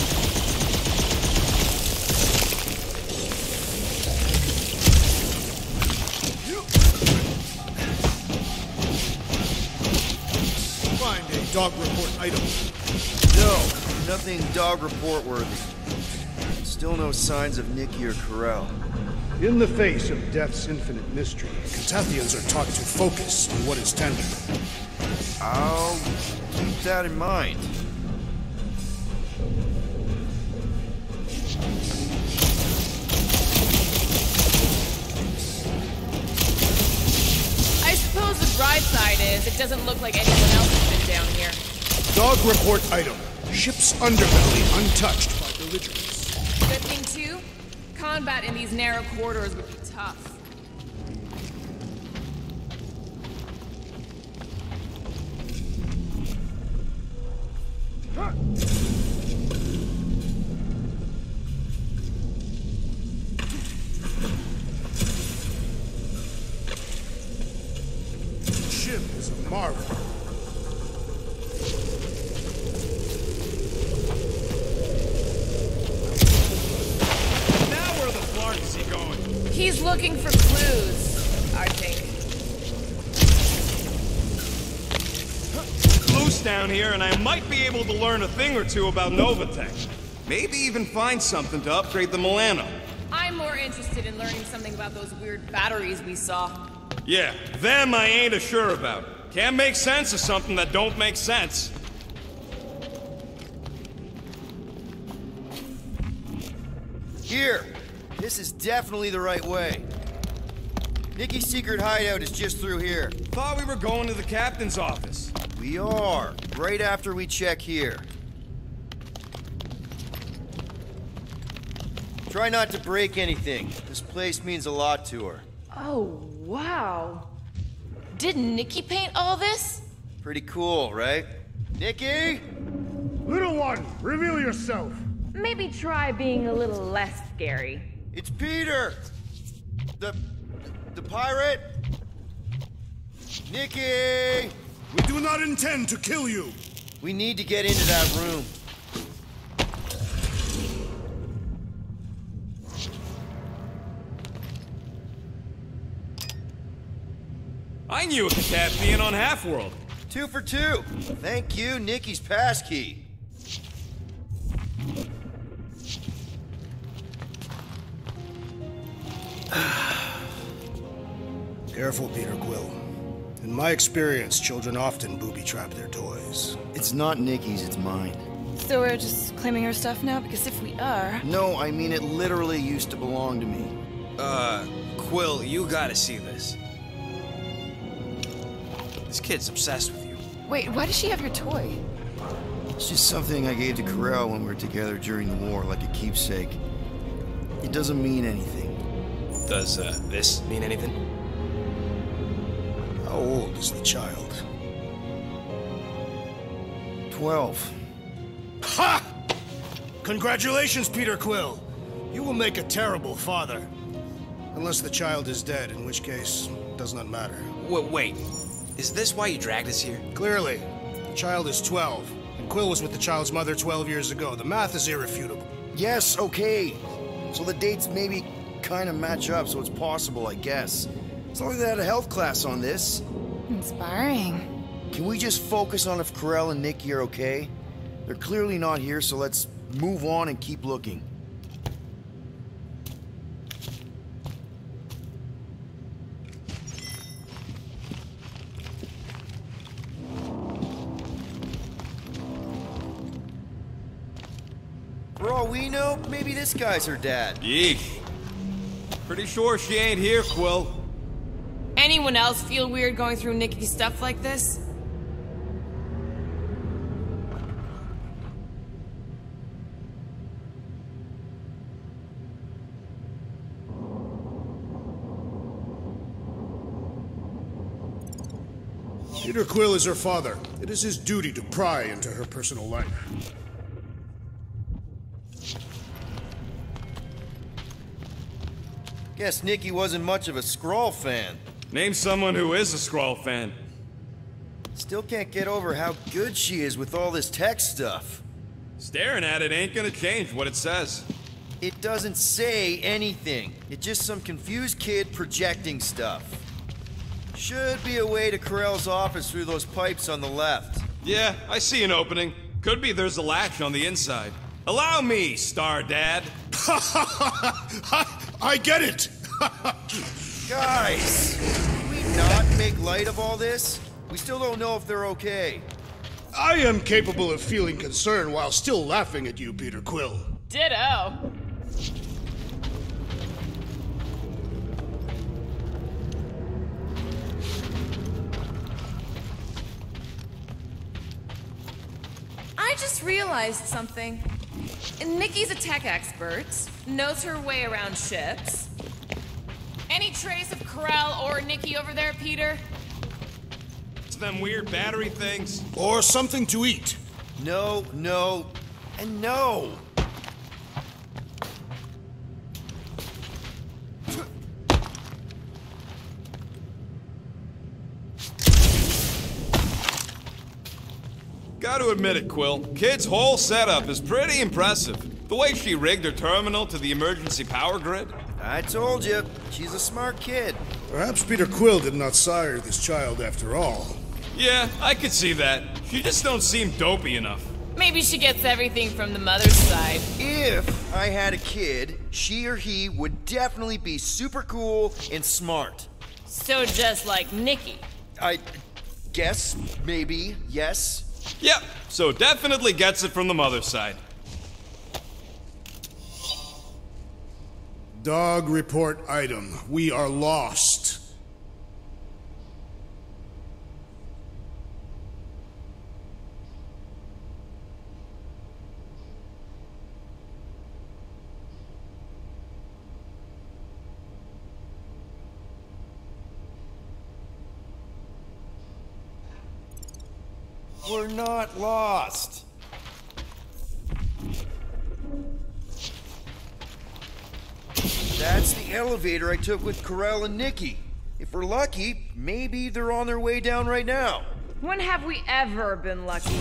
Find a dog report item. No, nothing dog report worthy. Still no signs of Nikki or Corell. In the face of death's infinite mystery, Catathians are taught to focus on what is tangible. I'll keep that in mind. I suppose the bright side is it doesn't look like anyone else has been down here. Dog report item. Ship's underbelly untouched by belligerents. Good thing, too, combat in these narrow corridors would be tough. The ship is a marvel. Now where the flark is he going? He's looking for clues, I think. Loose down here, and I might be able to learn a thing or two about Novatech. Maybe even find something to upgrade the Milano. I'm more interested in learning something about those weird batteries we saw. Yeah, them I ain't as sure about. Can't make sense of something that don't make sense. Here! This is definitely the right way. Nikki's secret hideout is just through here. Thought we were going to the captain's office. We are, right after we check here. Try not to break anything. This place means a lot to her. Oh, wow. Did Nikki paint all this? Pretty cool, right? Nikki? Little one, reveal yourself. Maybe try being a little less scary. It's Peter! The... the pirate? Nikki! We do not intend to kill you. We need to get into that room. I knew a cat being on Half-World. Two for two. Thank you, Nikki's passkey. Careful, Peter Quill. In my experience, children often booby-trap their toys. It's not Nikki's, it's mine. So we're just claiming her stuff now? Because if we are... No, I mean it literally used to belong to me. Uh, Quill, you gotta see this. This kid's obsessed with you. Wait, why does she have your toy? It's just something I gave to Corel when we were together during the war, like a keepsake. It doesn't mean anything. Does, uh, this mean anything? How old is the child? Twelve. Ha! Congratulations, Peter Quill. You will make a terrible father. Unless the child is dead, in which case, it does not matter. Wait, wait. Is this why you dragged us here? Clearly. The child is twelve, and Quill was with the child's mother twelve years ago. The math is irrefutable. Yes, okay. So the dates maybe kind of match up, so it's possible, I guess. It's not like they had a health class on this. Inspiring. Can we just focus on if Corel and Nikki are okay? They're clearly not here, so let's move on and keep looking. For all we know, maybe this guy's her dad. Yeesh. Pretty sure she ain't here, Quill. Anyone else feel weird going through Nikki's stuff like this? Peter Quill is her father. It is his duty to pry into her personal life. Guess Nikki wasn't much of a Skrull fan. Name someone who is a Skrull fan. Still can't get over how good she is with all this tech stuff. Staring at it ain't gonna change what it says. It doesn't say anything. It's just some confused kid projecting stuff. Should be a way to Corel's office through those pipes on the left. Yeah, I see an opening. Could be there's a latch on the inside. Allow me, Star Dad. I, I get it! Guys, can we not make light of all this? We still don't know if they're okay. I am capable of feeling concern while still laughing at you, Peter Quill. Ditto. just realized something. Nikki's a tech expert, knows her way around ships. Any trace of Corell or Nikki over there, Peter? It's them weird battery things. Or something to eat. No, no, and no. Gotta admit it, Quill. Kid's whole setup is pretty impressive. The way she rigged her terminal to the emergency power grid. I told you, she's a smart kid. Perhaps Peter Quill did not sire this child after all. Yeah, I could see that. She just don't seem dopey enough. Maybe she gets everything from the mother's side. If I had a kid, she or he would definitely be super cool and smart. So just like Nikki. I guess, maybe, yes. Yep, so definitely gets it from the mother's side. Dog report item. We are lost. We're not lost. That's the elevator I took with Corell and Nikki. If we're lucky, maybe they're on their way down right now. When have we ever been lucky?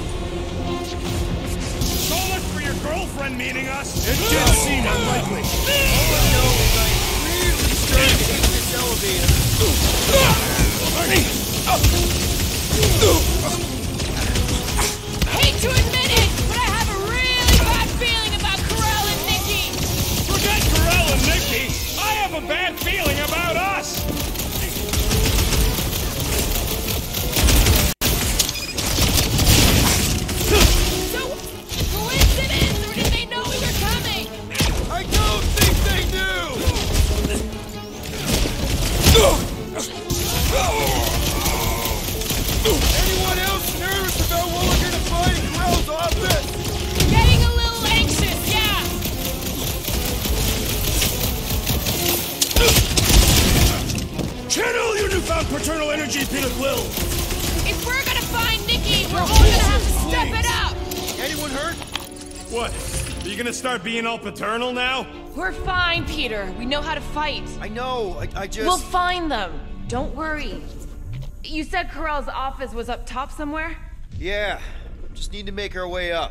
So much for your girlfriend meeting us. It did seem unlikely. All I know is I'm really starting to hate this elevator. Hate to admit it, but I have a really bad feeling about Corell and Nikki. Forget Corell and Nikki. I have a bad feeling about us. So, coincidence, or did they know we were coming? I don't think they knew! Anyone else nervous about what we're gonna find in Corell's office? Getting a little anxious, yeah. Channel your newfound paternal energy, Peter Quill. If we're gonna find Nikki, we're all gonna have to step it up. Anyone hurt? What? Are you gonna start being all paternal now? We're fine, Peter. We know how to fight. I know, I, I just... We'll find them. Don't worry. You said Corell's office was up top somewhere? Yeah, just need to make our way up.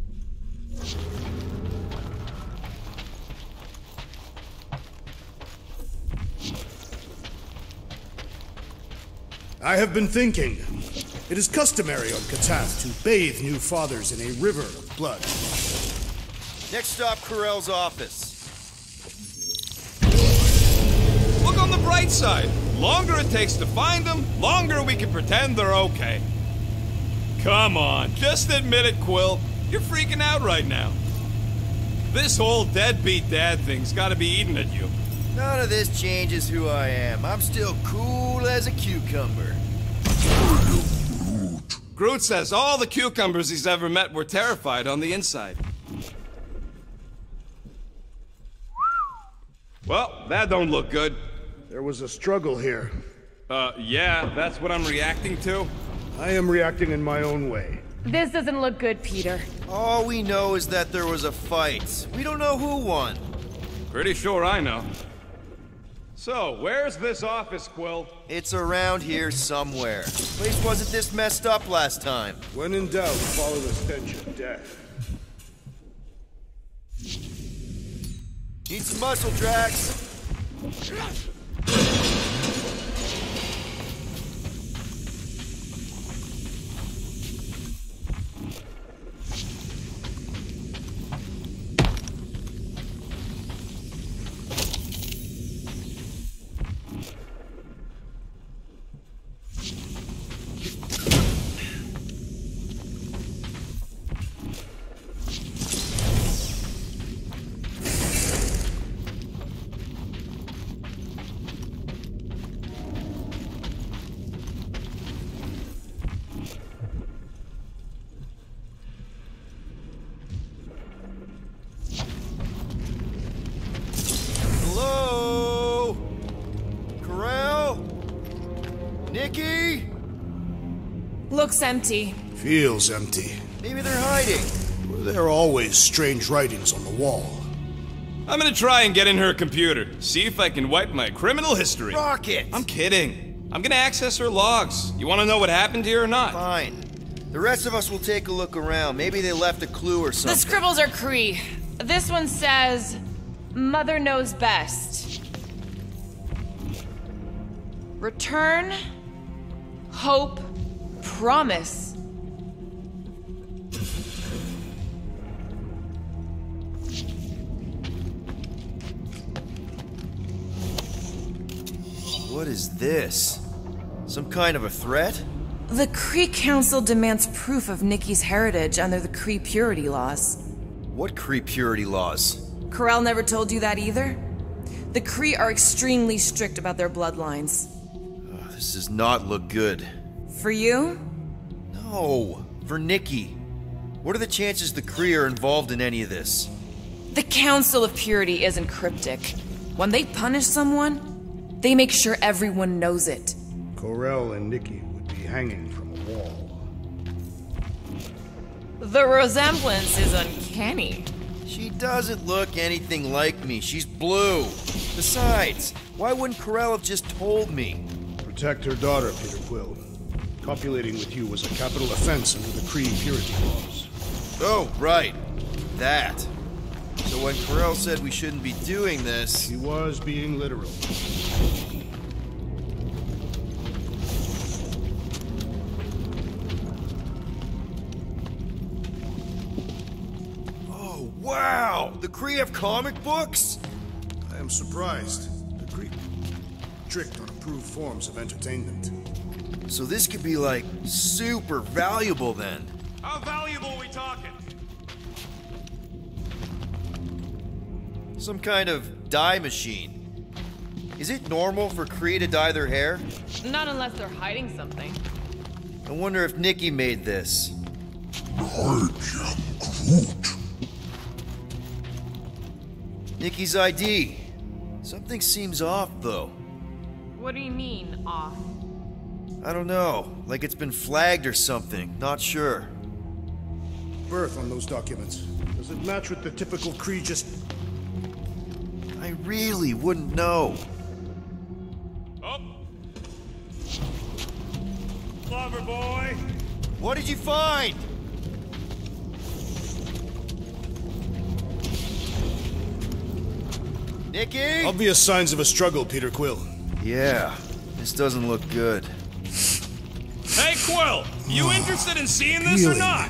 I have been thinking. It is customary on Katath to bathe new fathers in a river of blood. Next stop, Corell's office. Look on the bright side. Longer it takes to find them, longer we can pretend they're okay. Come on, just admit it, Quill. You're freaking out right now. This whole deadbeat dad thing's gotta be eating at you. None of this changes who I am. I'm still cool as a cucumber. Groot says all the cucumbers he's ever met were terrified on the inside. Well, that don't look good. There was a struggle here. Uh, yeah, that's what I'm reacting to. I am reacting in my own way. This doesn't look good, Peter. All we know is that there was a fight. We don't know who won. Pretty sure I know. So, where's this office, Quill? It's around here somewhere. Place wasn't this messed up last time. When in doubt, follow the stench of death. Need some muscle, Drax. Nikki? Looks empty. Feels empty. Maybe they're hiding. There are always strange writings on the wall. I'm gonna try and get in her computer, see if I can wipe my criminal history. Rocket! I'm kidding. I'm gonna access her logs. You wanna know what happened here or not? Fine. The rest of us will take a look around. Maybe they left a clue or something. The scribbles are Cree. This one says, Mother knows best. Return, hope, promise. What is this? Some kind of a threat? The Cree Council demands proof of Nikki's heritage under the Cree purity laws. What Cree purity laws? Corel never told you that either? The Cree are extremely strict about their bloodlines. Oh, this does not look good. For you? No, for Nikki. What are the chances the Cree are involved in any of this? The Council of Purity isn't cryptic. When they punish someone, they make sure everyone knows it. Corel and Nikki would be hanging from a wall. The resemblance is uncanny. She doesn't look anything like me. She's blue. Besides, why wouldn't Corel have just told me? Protect her daughter, Peter Quill. Copulating with you was a capital offense under the Cree purity laws. Oh, right. That. So when Corel said we shouldn't be doing this... He was being literal. Oh, wow! The Cree have comic books? I am surprised. The Cree tricked on approved forms of entertainment. So this could be, like, super valuable then. How valuable are we talking? Some kind of dye machine. Is it normal for Cree to dye their hair? Not unless they're hiding something. I wonder if Nikki made this. Nikki's I D. Something seems off, though. What do you mean, off? I don't know. Like it's been flagged or something. Not sure. Birth on those documents. Does it match with the typical Cree just... I really wouldn't know. Oh. Clever boy. What did you find? Nikki? Obvious signs of a struggle, Peter Quill. Yeah, this doesn't look good. Hey, Quill! You interested in seeing this or not?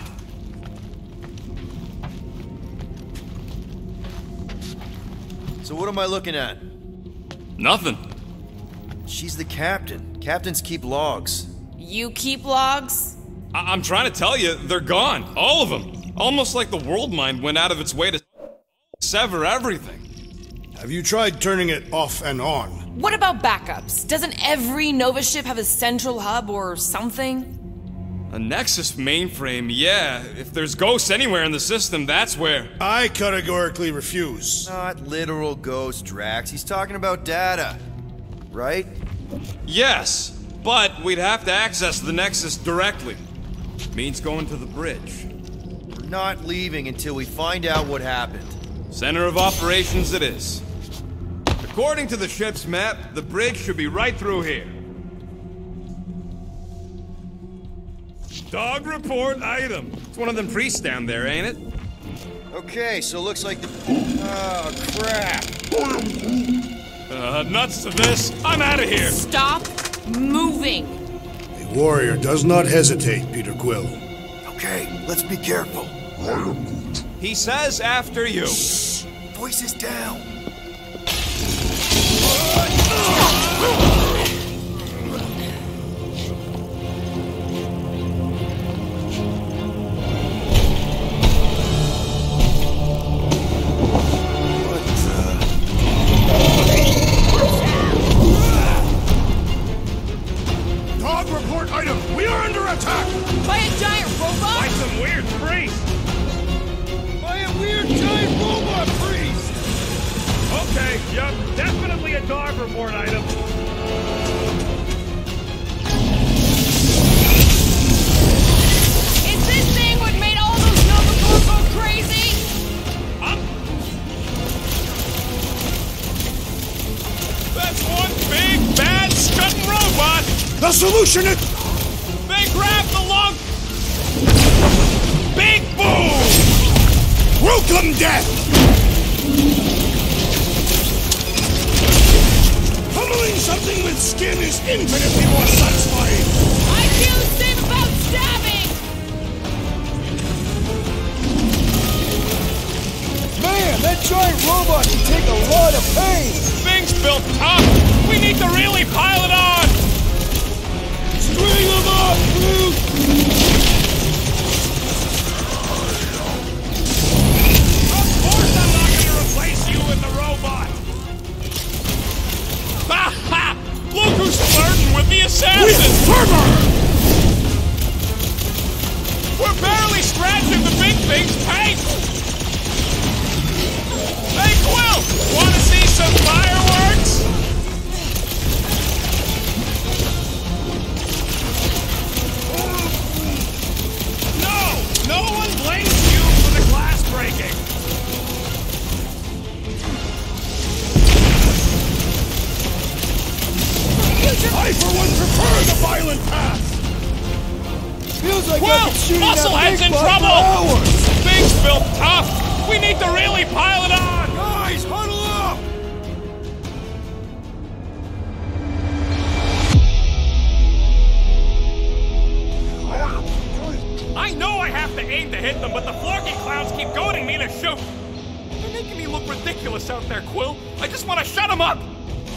So what am I looking at? Nothing. She's the captain. Captains keep logs. You keep logs? I I'm trying to tell you, they're gone. All of them. Almost like the world mind went out of its way to sever everything. Have you tried turning it off and on? What about backups? Doesn't every Nova ship have a central hub or something? A Nexus mainframe, yeah. If there's ghosts anywhere in the system, that's where. I categorically refuse. Not literal ghost, Drax. He's talking about data. Right? Yes, but we'd have to access the Nexus directly. Means going to the bridge. We're not leaving until we find out what happened. Center of operations it is. According to the ship's map, the bridge should be right through here. Dog report item. It's one of them priests down there, ain't it? Okay, so looks like the... Oh, crap. Uh, nuts to this. I'm out of here. Stop moving. A warrior does not hesitate, Peter Quill. Okay, let's be careful. He says after you. Shh. Voices down. Dog report item! We are under attack! By a giant robot? By some weird priest. By a weird giant robot priest! The solution is... They grabbed the lung! Big boom! Welcome death! Pummeling something with skin is infinitely more satisfying! I feel the same about stabbing! Man, that giant robot can take a lot of pain! Thing's built tough! We need to really pile it on! String them up, Groot! Of course I'm not gonna replace you with the robot! Ha ha! Look who's flirting with the assassin! With fervor! We're barely scratching the big thing's paint! Hey, Quill! Wanna see some fireworks? No! No one blames you for the glass breaking! I, for one, prefer the violent path! Feels like Quill! I've been shooting Musclehead's that in big bot trouble! for hours! Thing's built tough! We need to really pile it on! Guys, huddle up! I know I have to aim to hit them, but the Florky clowns keep goading me to shoot! They're making me look ridiculous out there, Quill! I just want to shut them up!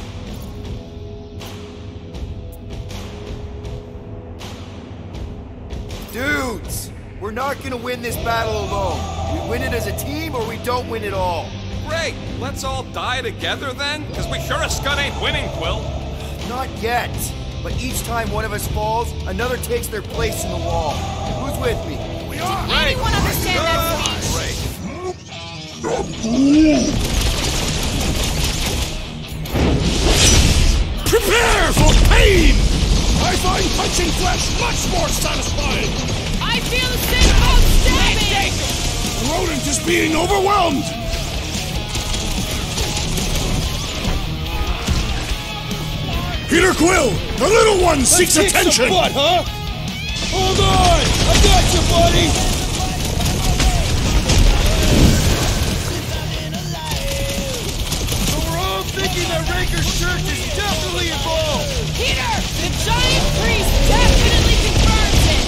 Dudes, we're not gonna win this battle alone. We win it as a team or we don't win at all. Great! Let's all die together then? Because we sure as scud ain't winning, Quill! Not yet. But each time one of us falls, another takes their place in the wall. Who's with me? We are! Anyone understand that speech? Prepare for pain! I find punching flesh much more satisfying! I feel the same about stabbing! The rodent is being overwhelmed! Peter Quill, the little one seeks attention! Butt, huh? Hold on! I got you, buddy! So we're all thinking that Raker's church is definitely involved! Peter! The giant priest definitely confirms it!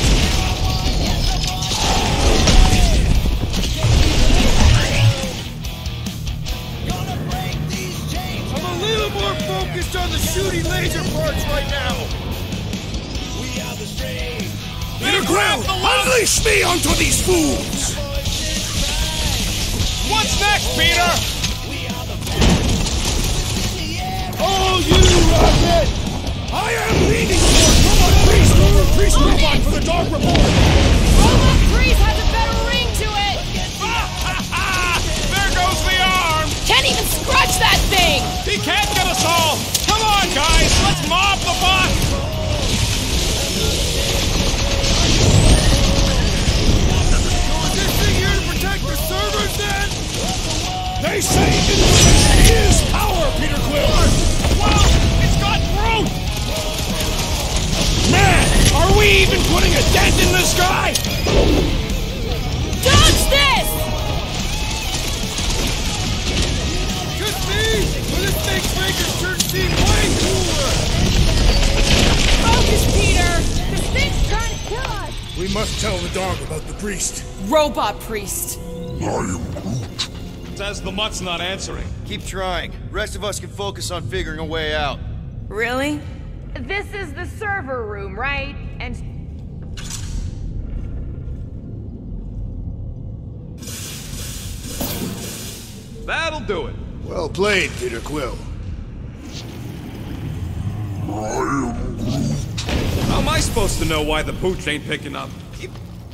I'm a little more focused on the shooting laser parts right now! Peter Quill, unleash me onto these fools! What's next, Peter? Oh, you rocket! I am leading for Robot Priest over Priest Robot for the dog report! Robot Priest has a better ring to it! There goes the arm! Can't even scratch that thing! He can't get us all! Come on, guys! Let's mob the bot! They say information is power, Peter Quill! Wow! It's got Groot! Man, are we even putting a dent in the sky? Dodge this! Just me! But this makes Raker's church seem way cooler! Focus, Peter! This thing's trying to kill us! We must tell the dog about the priest. Robot priest. Says the mutt's not answering. Keep trying. Rest of us can focus on figuring a way out. Really? This is the server room, right? And... That'll do it. Well played, Peter Quill. How am I supposed to know why the pooch ain't picking up? Keep...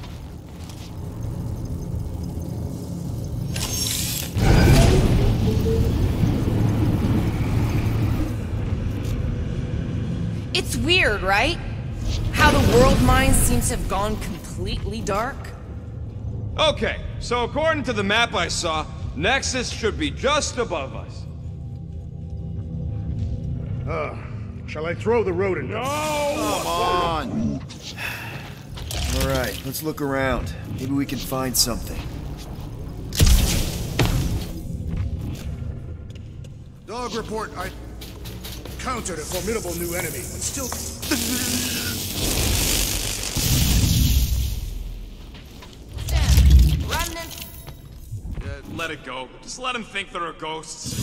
It's weird, right? How the world mines seem to have gone completely dark. Okay, so according to the map I saw, Nexus should be just above us. Uh, Shall I throw the rodent? No! Come on! Alright, let's look around. Maybe we can find something. Dog report, I countered a formidable new enemy, but still... Damn, remnants. Uh, let it go. Just let him think there are ghosts.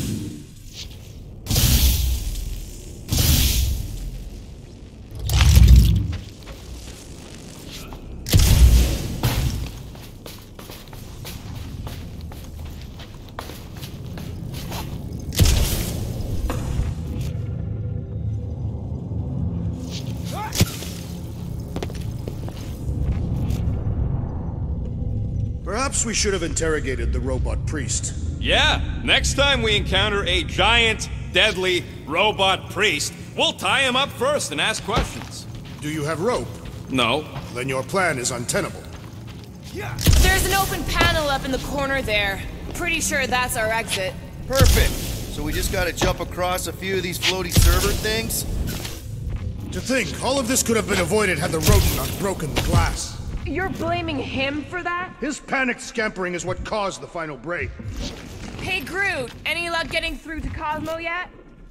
Perhaps we should have interrogated the robot priest. Yeah, next time we encounter a giant, deadly robot priest, we'll tie him up first and ask questions. Do you have rope? No. Then your plan is untenable. There's an open panel up in the corner there. Pretty sure that's our exit. Perfect! So we just gotta jump across a few of these floaty server things? To think, all of this could have been avoided had the rodent not broken the glass. You're blaming him for that? His panicked scampering is what caused the final break. Hey Groot, any luck getting through to Cosmo yet?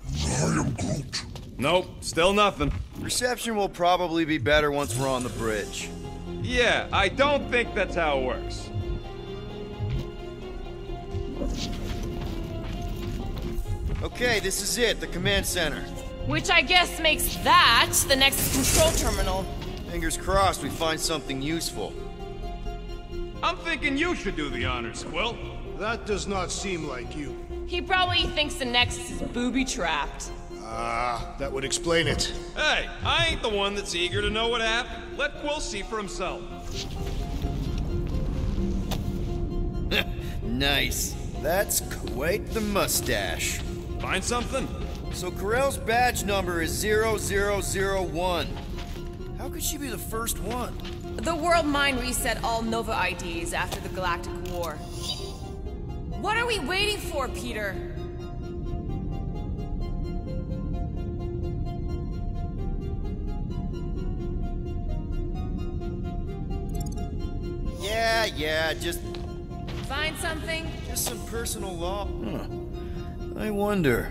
Nope, still nothing. Reception will probably be better once we're on the bridge. Yeah, I don't think that's how it works. Okay, this is it, the command center. Which I guess makes that the next control terminal. Fingers crossed we find something useful. I'm thinking you should do the honors, Quill. That does not seem like you. He probably thinks the Nexus is booby-trapped. Ah, that would explain it. Hey, I ain't the one that's eager to know what happened. Let Quill see for himself. Nice. That's quite the mustache. Find something? So Corell's badge number is zero zero zero one. How could she be the first one? The World Mind reset all Nova I Ds after the Galactic War. What are we waiting for, Peter? Yeah, yeah, just Find something? just some personal law. Huh. I wonder.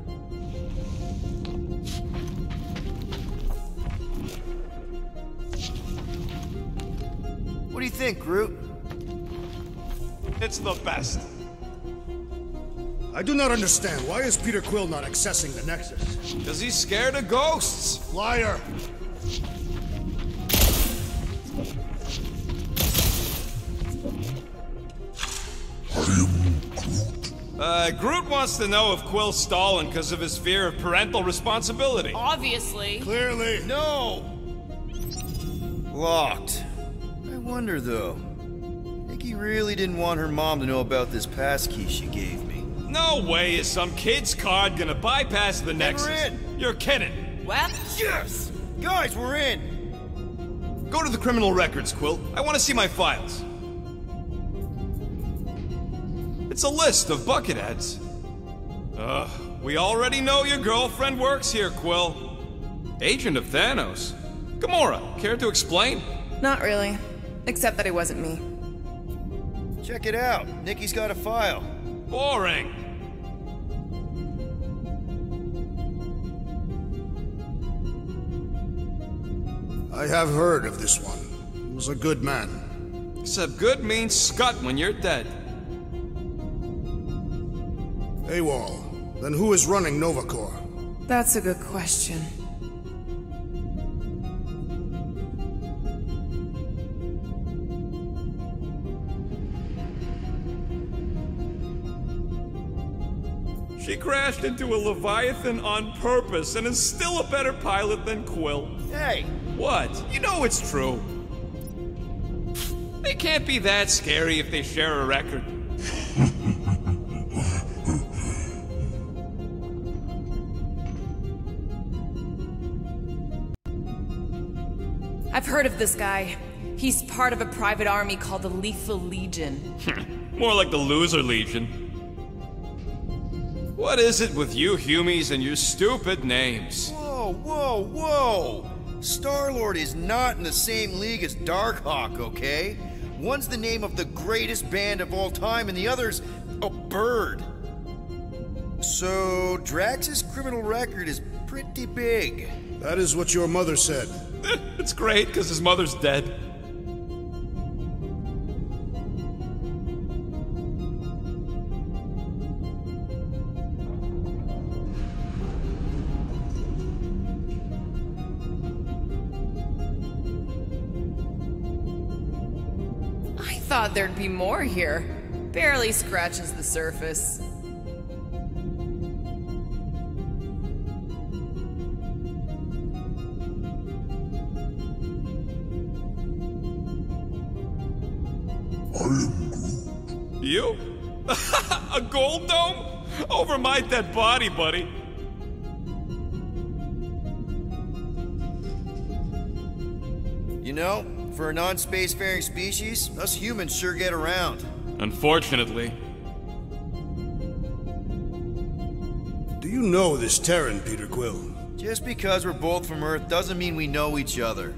What do you think, Groot? It's the best. I do not understand. Why is Peter Quill not accessing the Nexus? Because he's scared of ghosts. Liar! Uh, Groot wants to know if Quill's stalling because of his fear of parental responsibility. Obviously. Clearly. No! Locked. I wonder, though. Nikki really didn't want her mom to know about this passkey she gave me. No way is some kid's card gonna bypass the Nexus. we're in. You're kidding. Well, Yes! Guys, we're in! Go to the criminal records, Quill. I want to see my files. It's a list of bucketheads. Ugh, we already know your girlfriend works here, Quill. Agent of Thanos. Gamora, care to explain? not really. Except that it wasn't me. Check it out. Nikki's got a file. Boring. I have heard of this one. He was a good man. Except good means scut when you're dead. AWOL. Then who is running Nova Corps? That's a good question. She crashed into a Leviathan on purpose and is still a better pilot than Quill. Hey! What? You know it's true. They can't be that scary if they share a record. I've heard of this guy. He's part of a private army called the Lethal Legion. More like the Loser Legion. What is it with you Humies and your stupid names? Whoa! Whoa, whoa, whoa! Star-Lord is not in the same league as Darkhawk, okay? One's the name of the greatest band of all time, and the other's a bird. So, Drax's criminal record is pretty big. That is what your mother said. It's great, because his mother's dead. I thought there'd be more here. Barely scratches the surface. You? A gold dome? Over my dead body, buddy. You know, for a non-spacefaring species, us humans sure get around. Unfortunately. Do you know this Terran, Peter Quill? Just because we're both from Earth doesn't mean we know each other.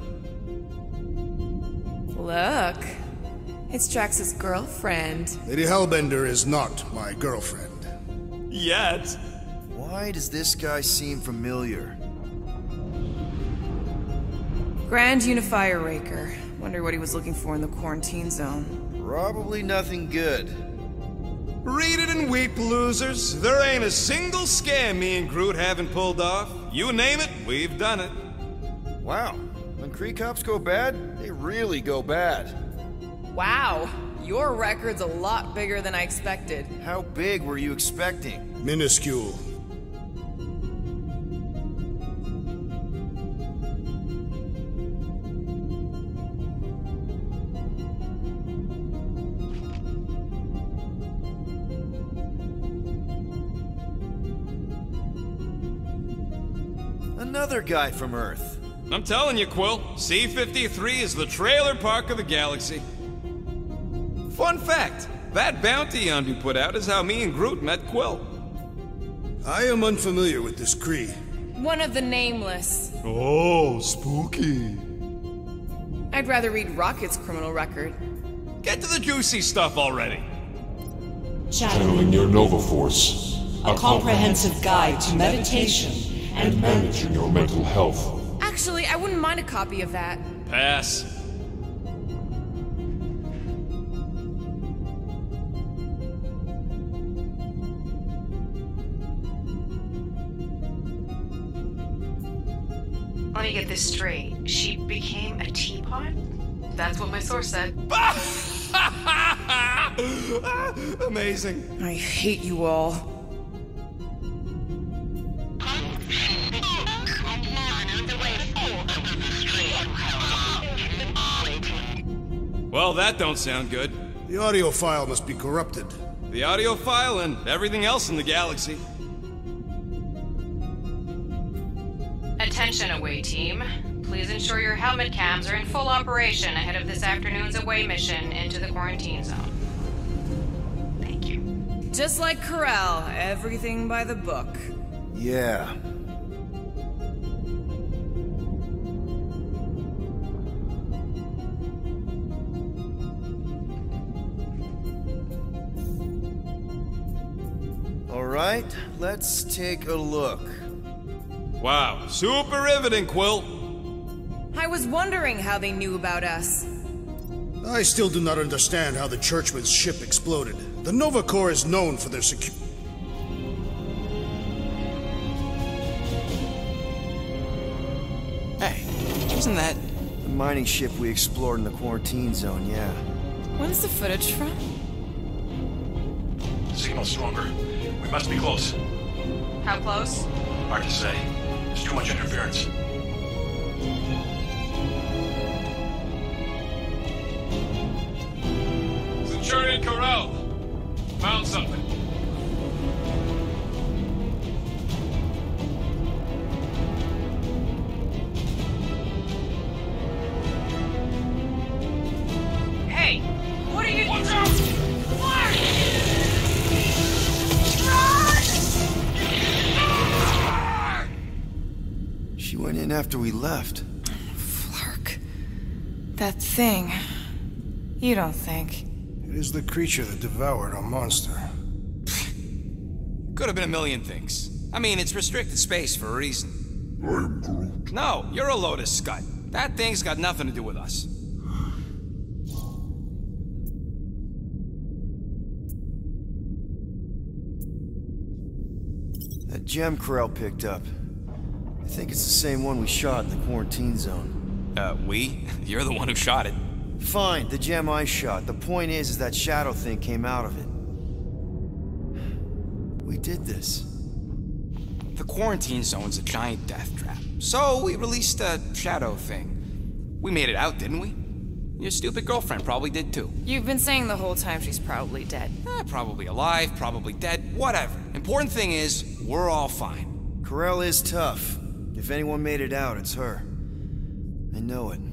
Look. It's Drax's girlfriend. Lady Hellbender is not my girlfriend. Yet. Why does this guy seem familiar? Grand Unifier Raker. Wonder what he was looking for in the quarantine zone. Probably nothing good. Read it and weep, losers. There ain't a single scam me and Groot haven't pulled off. You name it, we've done it. Wow. When Kree cops go bad, they really go bad. Wow. Your record's a lot bigger than I expected. How big were you expecting? Minuscule. Another guy from Earth. I'm telling you, Quill, C fifty-three is the trailer park of the galaxy. Fun fact, that bounty Yondu put out is how me and Groot met Quill. I am unfamiliar with this Kree. One of the Nameless. Oh, spooky. I'd rather read Rocket's criminal record. Get to the juicy stuff already. Channeling your Nova Force, a comprehensive guide to meditation and managing your mental health. Actually, I wouldn't mind a copy of that. Pass. Let me get this straight. She became a teapot? That's what my source said. Amazing. I hate you all. Well, that don't sound good. The audio file must be corrupted. The audio file and everything else in the galaxy. Attention, away team. Please ensure your helmet cams are in full operation ahead of this afternoon's away mission into the quarantine zone. Thank you. Just like Corral, everything by the book. Yeah. All right, let's take a look. Wow, super riveting, Quill. I was wondering how they knew about us. I still do not understand how the Churchman's ship exploded. The Nova Corps is known for their security. Hey, wasn't that... The mining ship we explored in the quarantine zone, yeah. When's the footage from? Signal stronger. We must be close. How close? Hard to say. There's too much interference. Centurion Corral. Found something. Hey! What are you- Watch out! went in after we left. Flark. That thing. You don't think? It is the creature that devoured our monster. Could have been a million things. I mean, it's restricted space for a reason. I'm Groot. No, you're a load of scud. That thing's got nothing to do with us. That gem Corell picked up. I think it's the same one we shot in the quarantine zone. Uh, we? You're the one who shot it. Fine, the gem I shot. The point is, is that shadow thing came out of it. We did this. The quarantine zone's a giant death trap. So we released a shadow thing. We made it out, didn't we? Your stupid girlfriend probably did too. You've been saying the whole time she's probably dead. Eh, probably alive, probably dead, whatever. Important thing is, we're all fine. Corell is tough. If anyone made it out, it's her. I know it.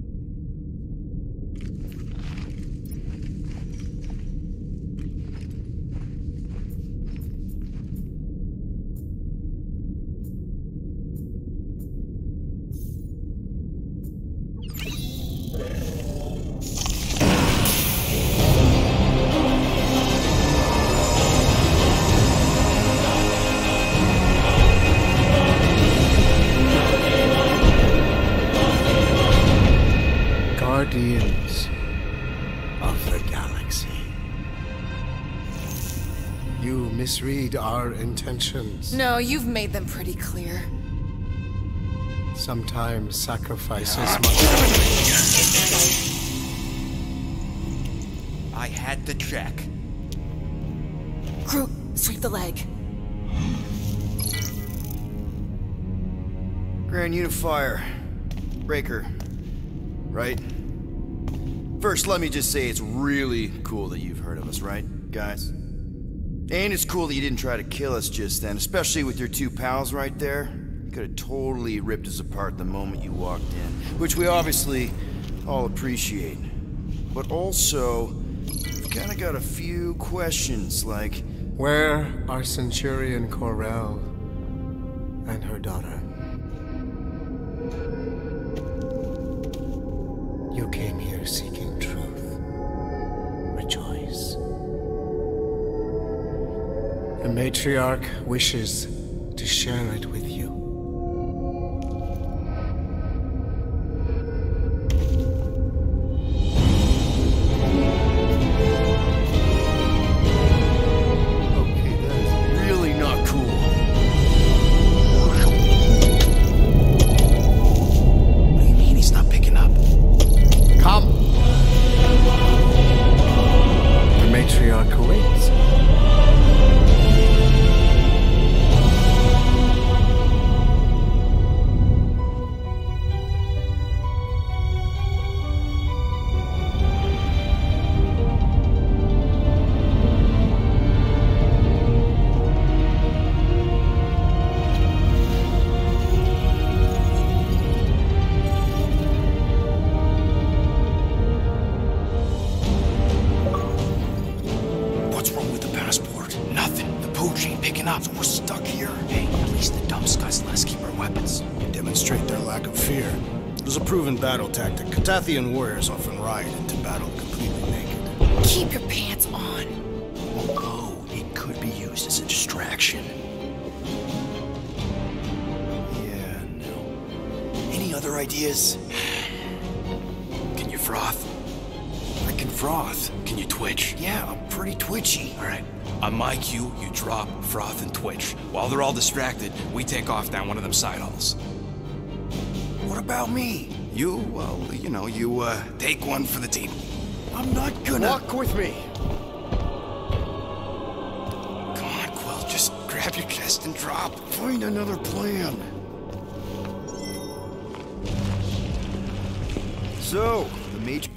Guardians of the galaxy. You misread our intentions. No, you've made them pretty clear. Sometimes sacrifices must... I had to check. Groot, sweep the leg. Grand Unifier. Breaker. Right? First, let me just say it's really cool that you've heard of us, right, guys? And it's cool that you didn't try to kill us just then, especially with your two pals right there. You could have totally ripped us apart the moment you walked in, which we obviously all appreciate. But also, we've kind of got a few questions, like... Where are Centurion Corell and her daughter? You came here seeking truth. Rejoice. The matriarch wishes to share it with you. Okay, that is really not cool. What do you mean he's not picking up? Come! The matriarch awaits. What's wrong with the passport? Nothing. The pooch ain't picking up, so we're stuck here. Hey, at least the dumb scuds let us keep our weapons. Demonstrate their lack of fear. It was a proven battle tactic. Catathian warriors often ride into battle completely naked. Keep your pants on. Oh, it could be used as a distraction. Yeah, no. Any other ideas? Can you froth? I can froth. Can you twitch? Yeah, I'm pretty twitchy. All right. On my cue, you drop, froth, and twitch. While they're all distracted, we take off down one of them side halls. What about me? You, well, you know, you, uh, take one for the team. I'm not gonna... Walk with me. Come on, Quill, just grab your chest and drop. Find another plan. So, the major...